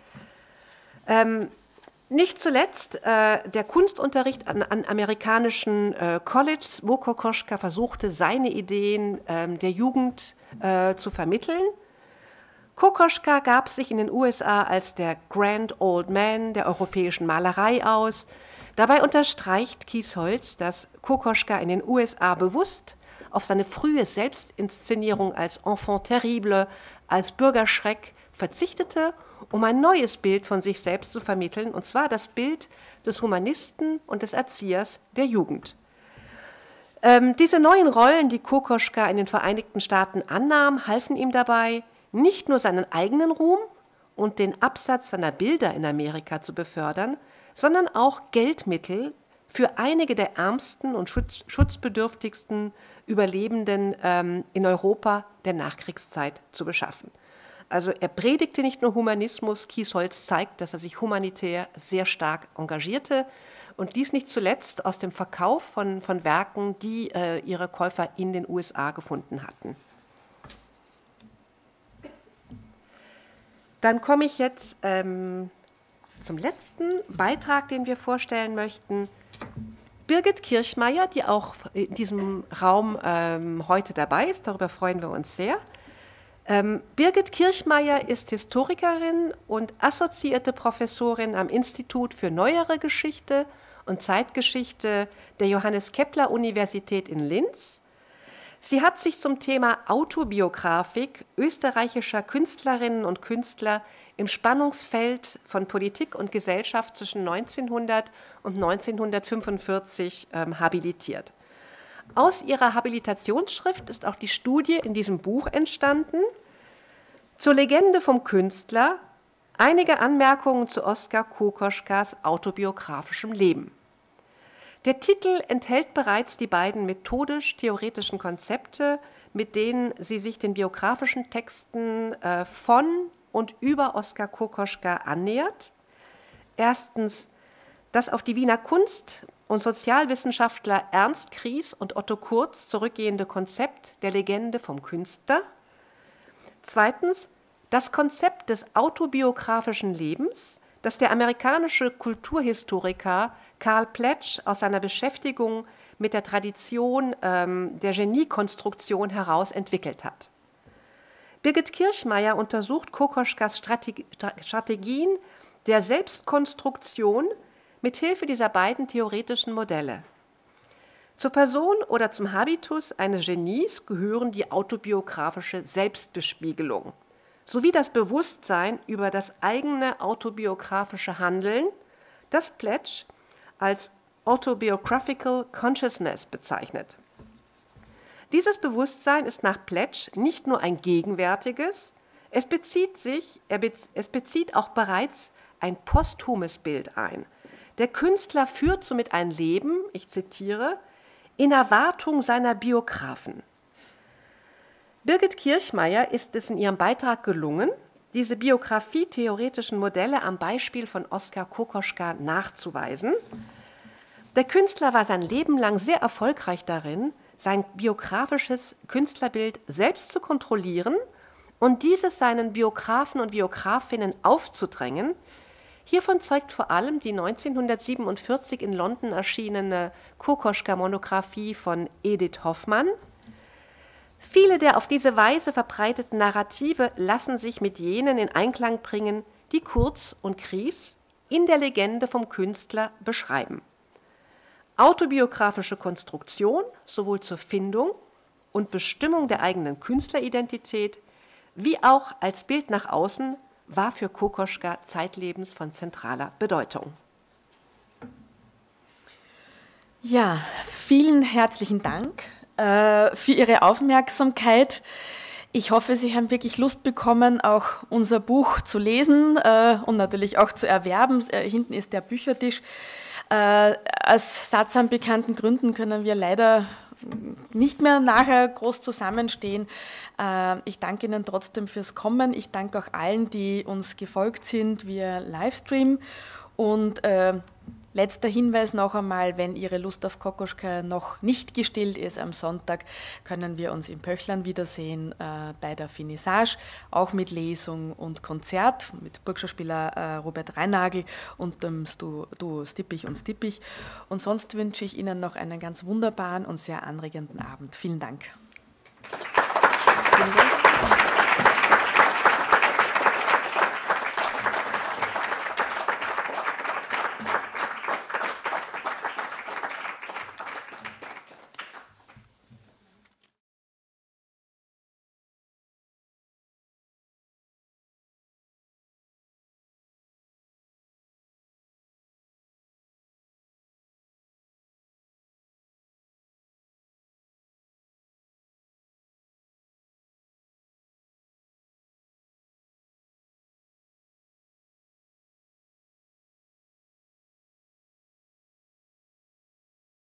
Ähm, nicht zuletzt äh, der Kunstunterricht an, an amerikanischen äh, Colleges, wo Kokoschka versuchte, seine Ideen äh, der Jugend äh, zu vermitteln. Kokoschka gab sich in den U S A als der Grand Old Man der europäischen Malerei aus. Dabei unterstreicht Kiesholz, dass Kokoschka in den U S A bewusst auf seine frühe Selbstinszenierung als Enfant terrible, als Bürgerschreck verzichtete, um ein neues Bild von sich selbst zu vermitteln, und zwar das Bild des Humanisten und des Erziehers der Jugend. Ähm, diese neuen Rollen, die Kokoschka in den Vereinigten Staaten annahm, halfen ihm dabei, nicht nur seinen eigenen Ruhm und den Absatz seiner Bilder in Amerika zu befördern, sondern auch Geldmittel für einige der ärmsten und schutz, schutzbedürftigsten Überlebenden ähm, in Europa der Nachkriegszeit zu beschaffen. Also er predigte nicht nur Humanismus, Kiesholz zeigt, dass er sich humanitär sehr stark engagierte und dies nicht zuletzt aus dem Verkauf von, von Werken, die äh, ihre Käufer in den U S A gefunden hatten. Dann komme ich jetzt ähm, zum letzten Beitrag, den wir vorstellen möchten. Birgit Kirchmeier, die auch in diesem Raum ähm, heute dabei ist, darüber freuen wir uns sehr. Ähm, Birgit Kirchmeier ist Historikerin und assoziierte Professorin am Institut für Neuere Geschichte und Zeitgeschichte der Johannes Kepler Universität in Linz. Sie hat sich zum Thema Autobiografik österreichischer Künstlerinnen und Künstler im Spannungsfeld von Politik und Gesellschaft zwischen neunzehnhundert und neunzehnhundertfünfundvierzig ähm, habilitiert. Aus ihrer Habilitationsschrift ist auch die Studie in diesem Buch entstanden. Zur Legende vom Künstler, einige Anmerkungen zu Oskar Kokoschkas autobiografischem Leben. Der Titel enthält bereits die beiden methodisch-theoretischen Konzepte, mit denen sie sich den biografischen Texten äh, von und über Oskar Kokoschka annähert. Erstens das auf die Wiener Kunst- und Sozialwissenschaftler Ernst Kries und Otto Kurz zurückgehende Konzept der Legende vom Künstler. Zweitens das Konzept des autobiografischen Lebens, das der amerikanische Kulturhistoriker Karl Pletsch aus seiner Beschäftigung mit der Tradition ähm, der Geniekonstruktion heraus entwickelt hat. Birgit Kirchmeier untersucht Kokoschkas Strategien der Selbstkonstruktion mithilfe dieser beiden theoretischen Modelle. Zur Person oder zum Habitus eines Genies gehören die autobiografische Selbstbespiegelung sowie das Bewusstsein über das eigene autobiografische Handeln, das Pletsch als Autobiographical Consciousness bezeichnet. Dieses Bewusstsein ist nach Pletsch nicht nur ein gegenwärtiges, es bezieht sich, es bezieht auch bereits ein posthumes Bild ein. Der Künstler führt somit ein Leben, ich zitiere, in Erwartung seiner Biografen. Birgit Kirchmeier ist es in ihrem Beitrag gelungen, diese biografie-theoretischen Modelle am Beispiel von Oskar Kokoschka nachzuweisen. Der Künstler war sein Leben lang sehr erfolgreich darin, sein biografisches Künstlerbild selbst zu kontrollieren und dieses seinen Biografen und Biografinnen aufzudrängen. Hiervon zeugt vor allem die neunzehnhundertsiebenundvierzig in London erschienene Kokoschka-Monographie von Edith Hoffmann. Viele der auf diese Weise verbreiteten Narrative lassen sich mit jenen in Einklang bringen, die Kurz und Kries in der Legende vom Künstler beschreiben. Autobiografische Konstruktion sowohl zur Findung und Bestimmung der eigenen Künstleridentität wie auch als Bild nach außen war für Kokoschka zeitlebens von zentraler Bedeutung. Ja, vielen herzlichen Dank äh, für Ihre Aufmerksamkeit. Ich hoffe, Sie haben wirklich Lust bekommen, auch unser Buch zu lesen äh, und natürlich auch zu erwerben. Äh, hinten ist der Büchertisch. Äh, aus sattsam bekannten Gründen können wir leider nicht mehr nachher groß zusammenstehen. Äh, ich danke Ihnen trotzdem fürs Kommen. Ich danke auch allen, die uns gefolgt sind via Livestream. Und äh, Letzter Hinweis noch einmal, wenn Ihre Lust auf Kokoschka noch nicht gestillt ist, am Sonntag können wir uns im Pöchlern wiedersehen äh, bei der Finissage, auch mit Lesung und Konzert mit Burgschauspieler äh, Robert Reinagel und dem Duo Stippich und Stippich. Und sonst wünsche ich Ihnen noch einen ganz wunderbaren und sehr anregenden Abend. Vielen Dank. Vielen Dank.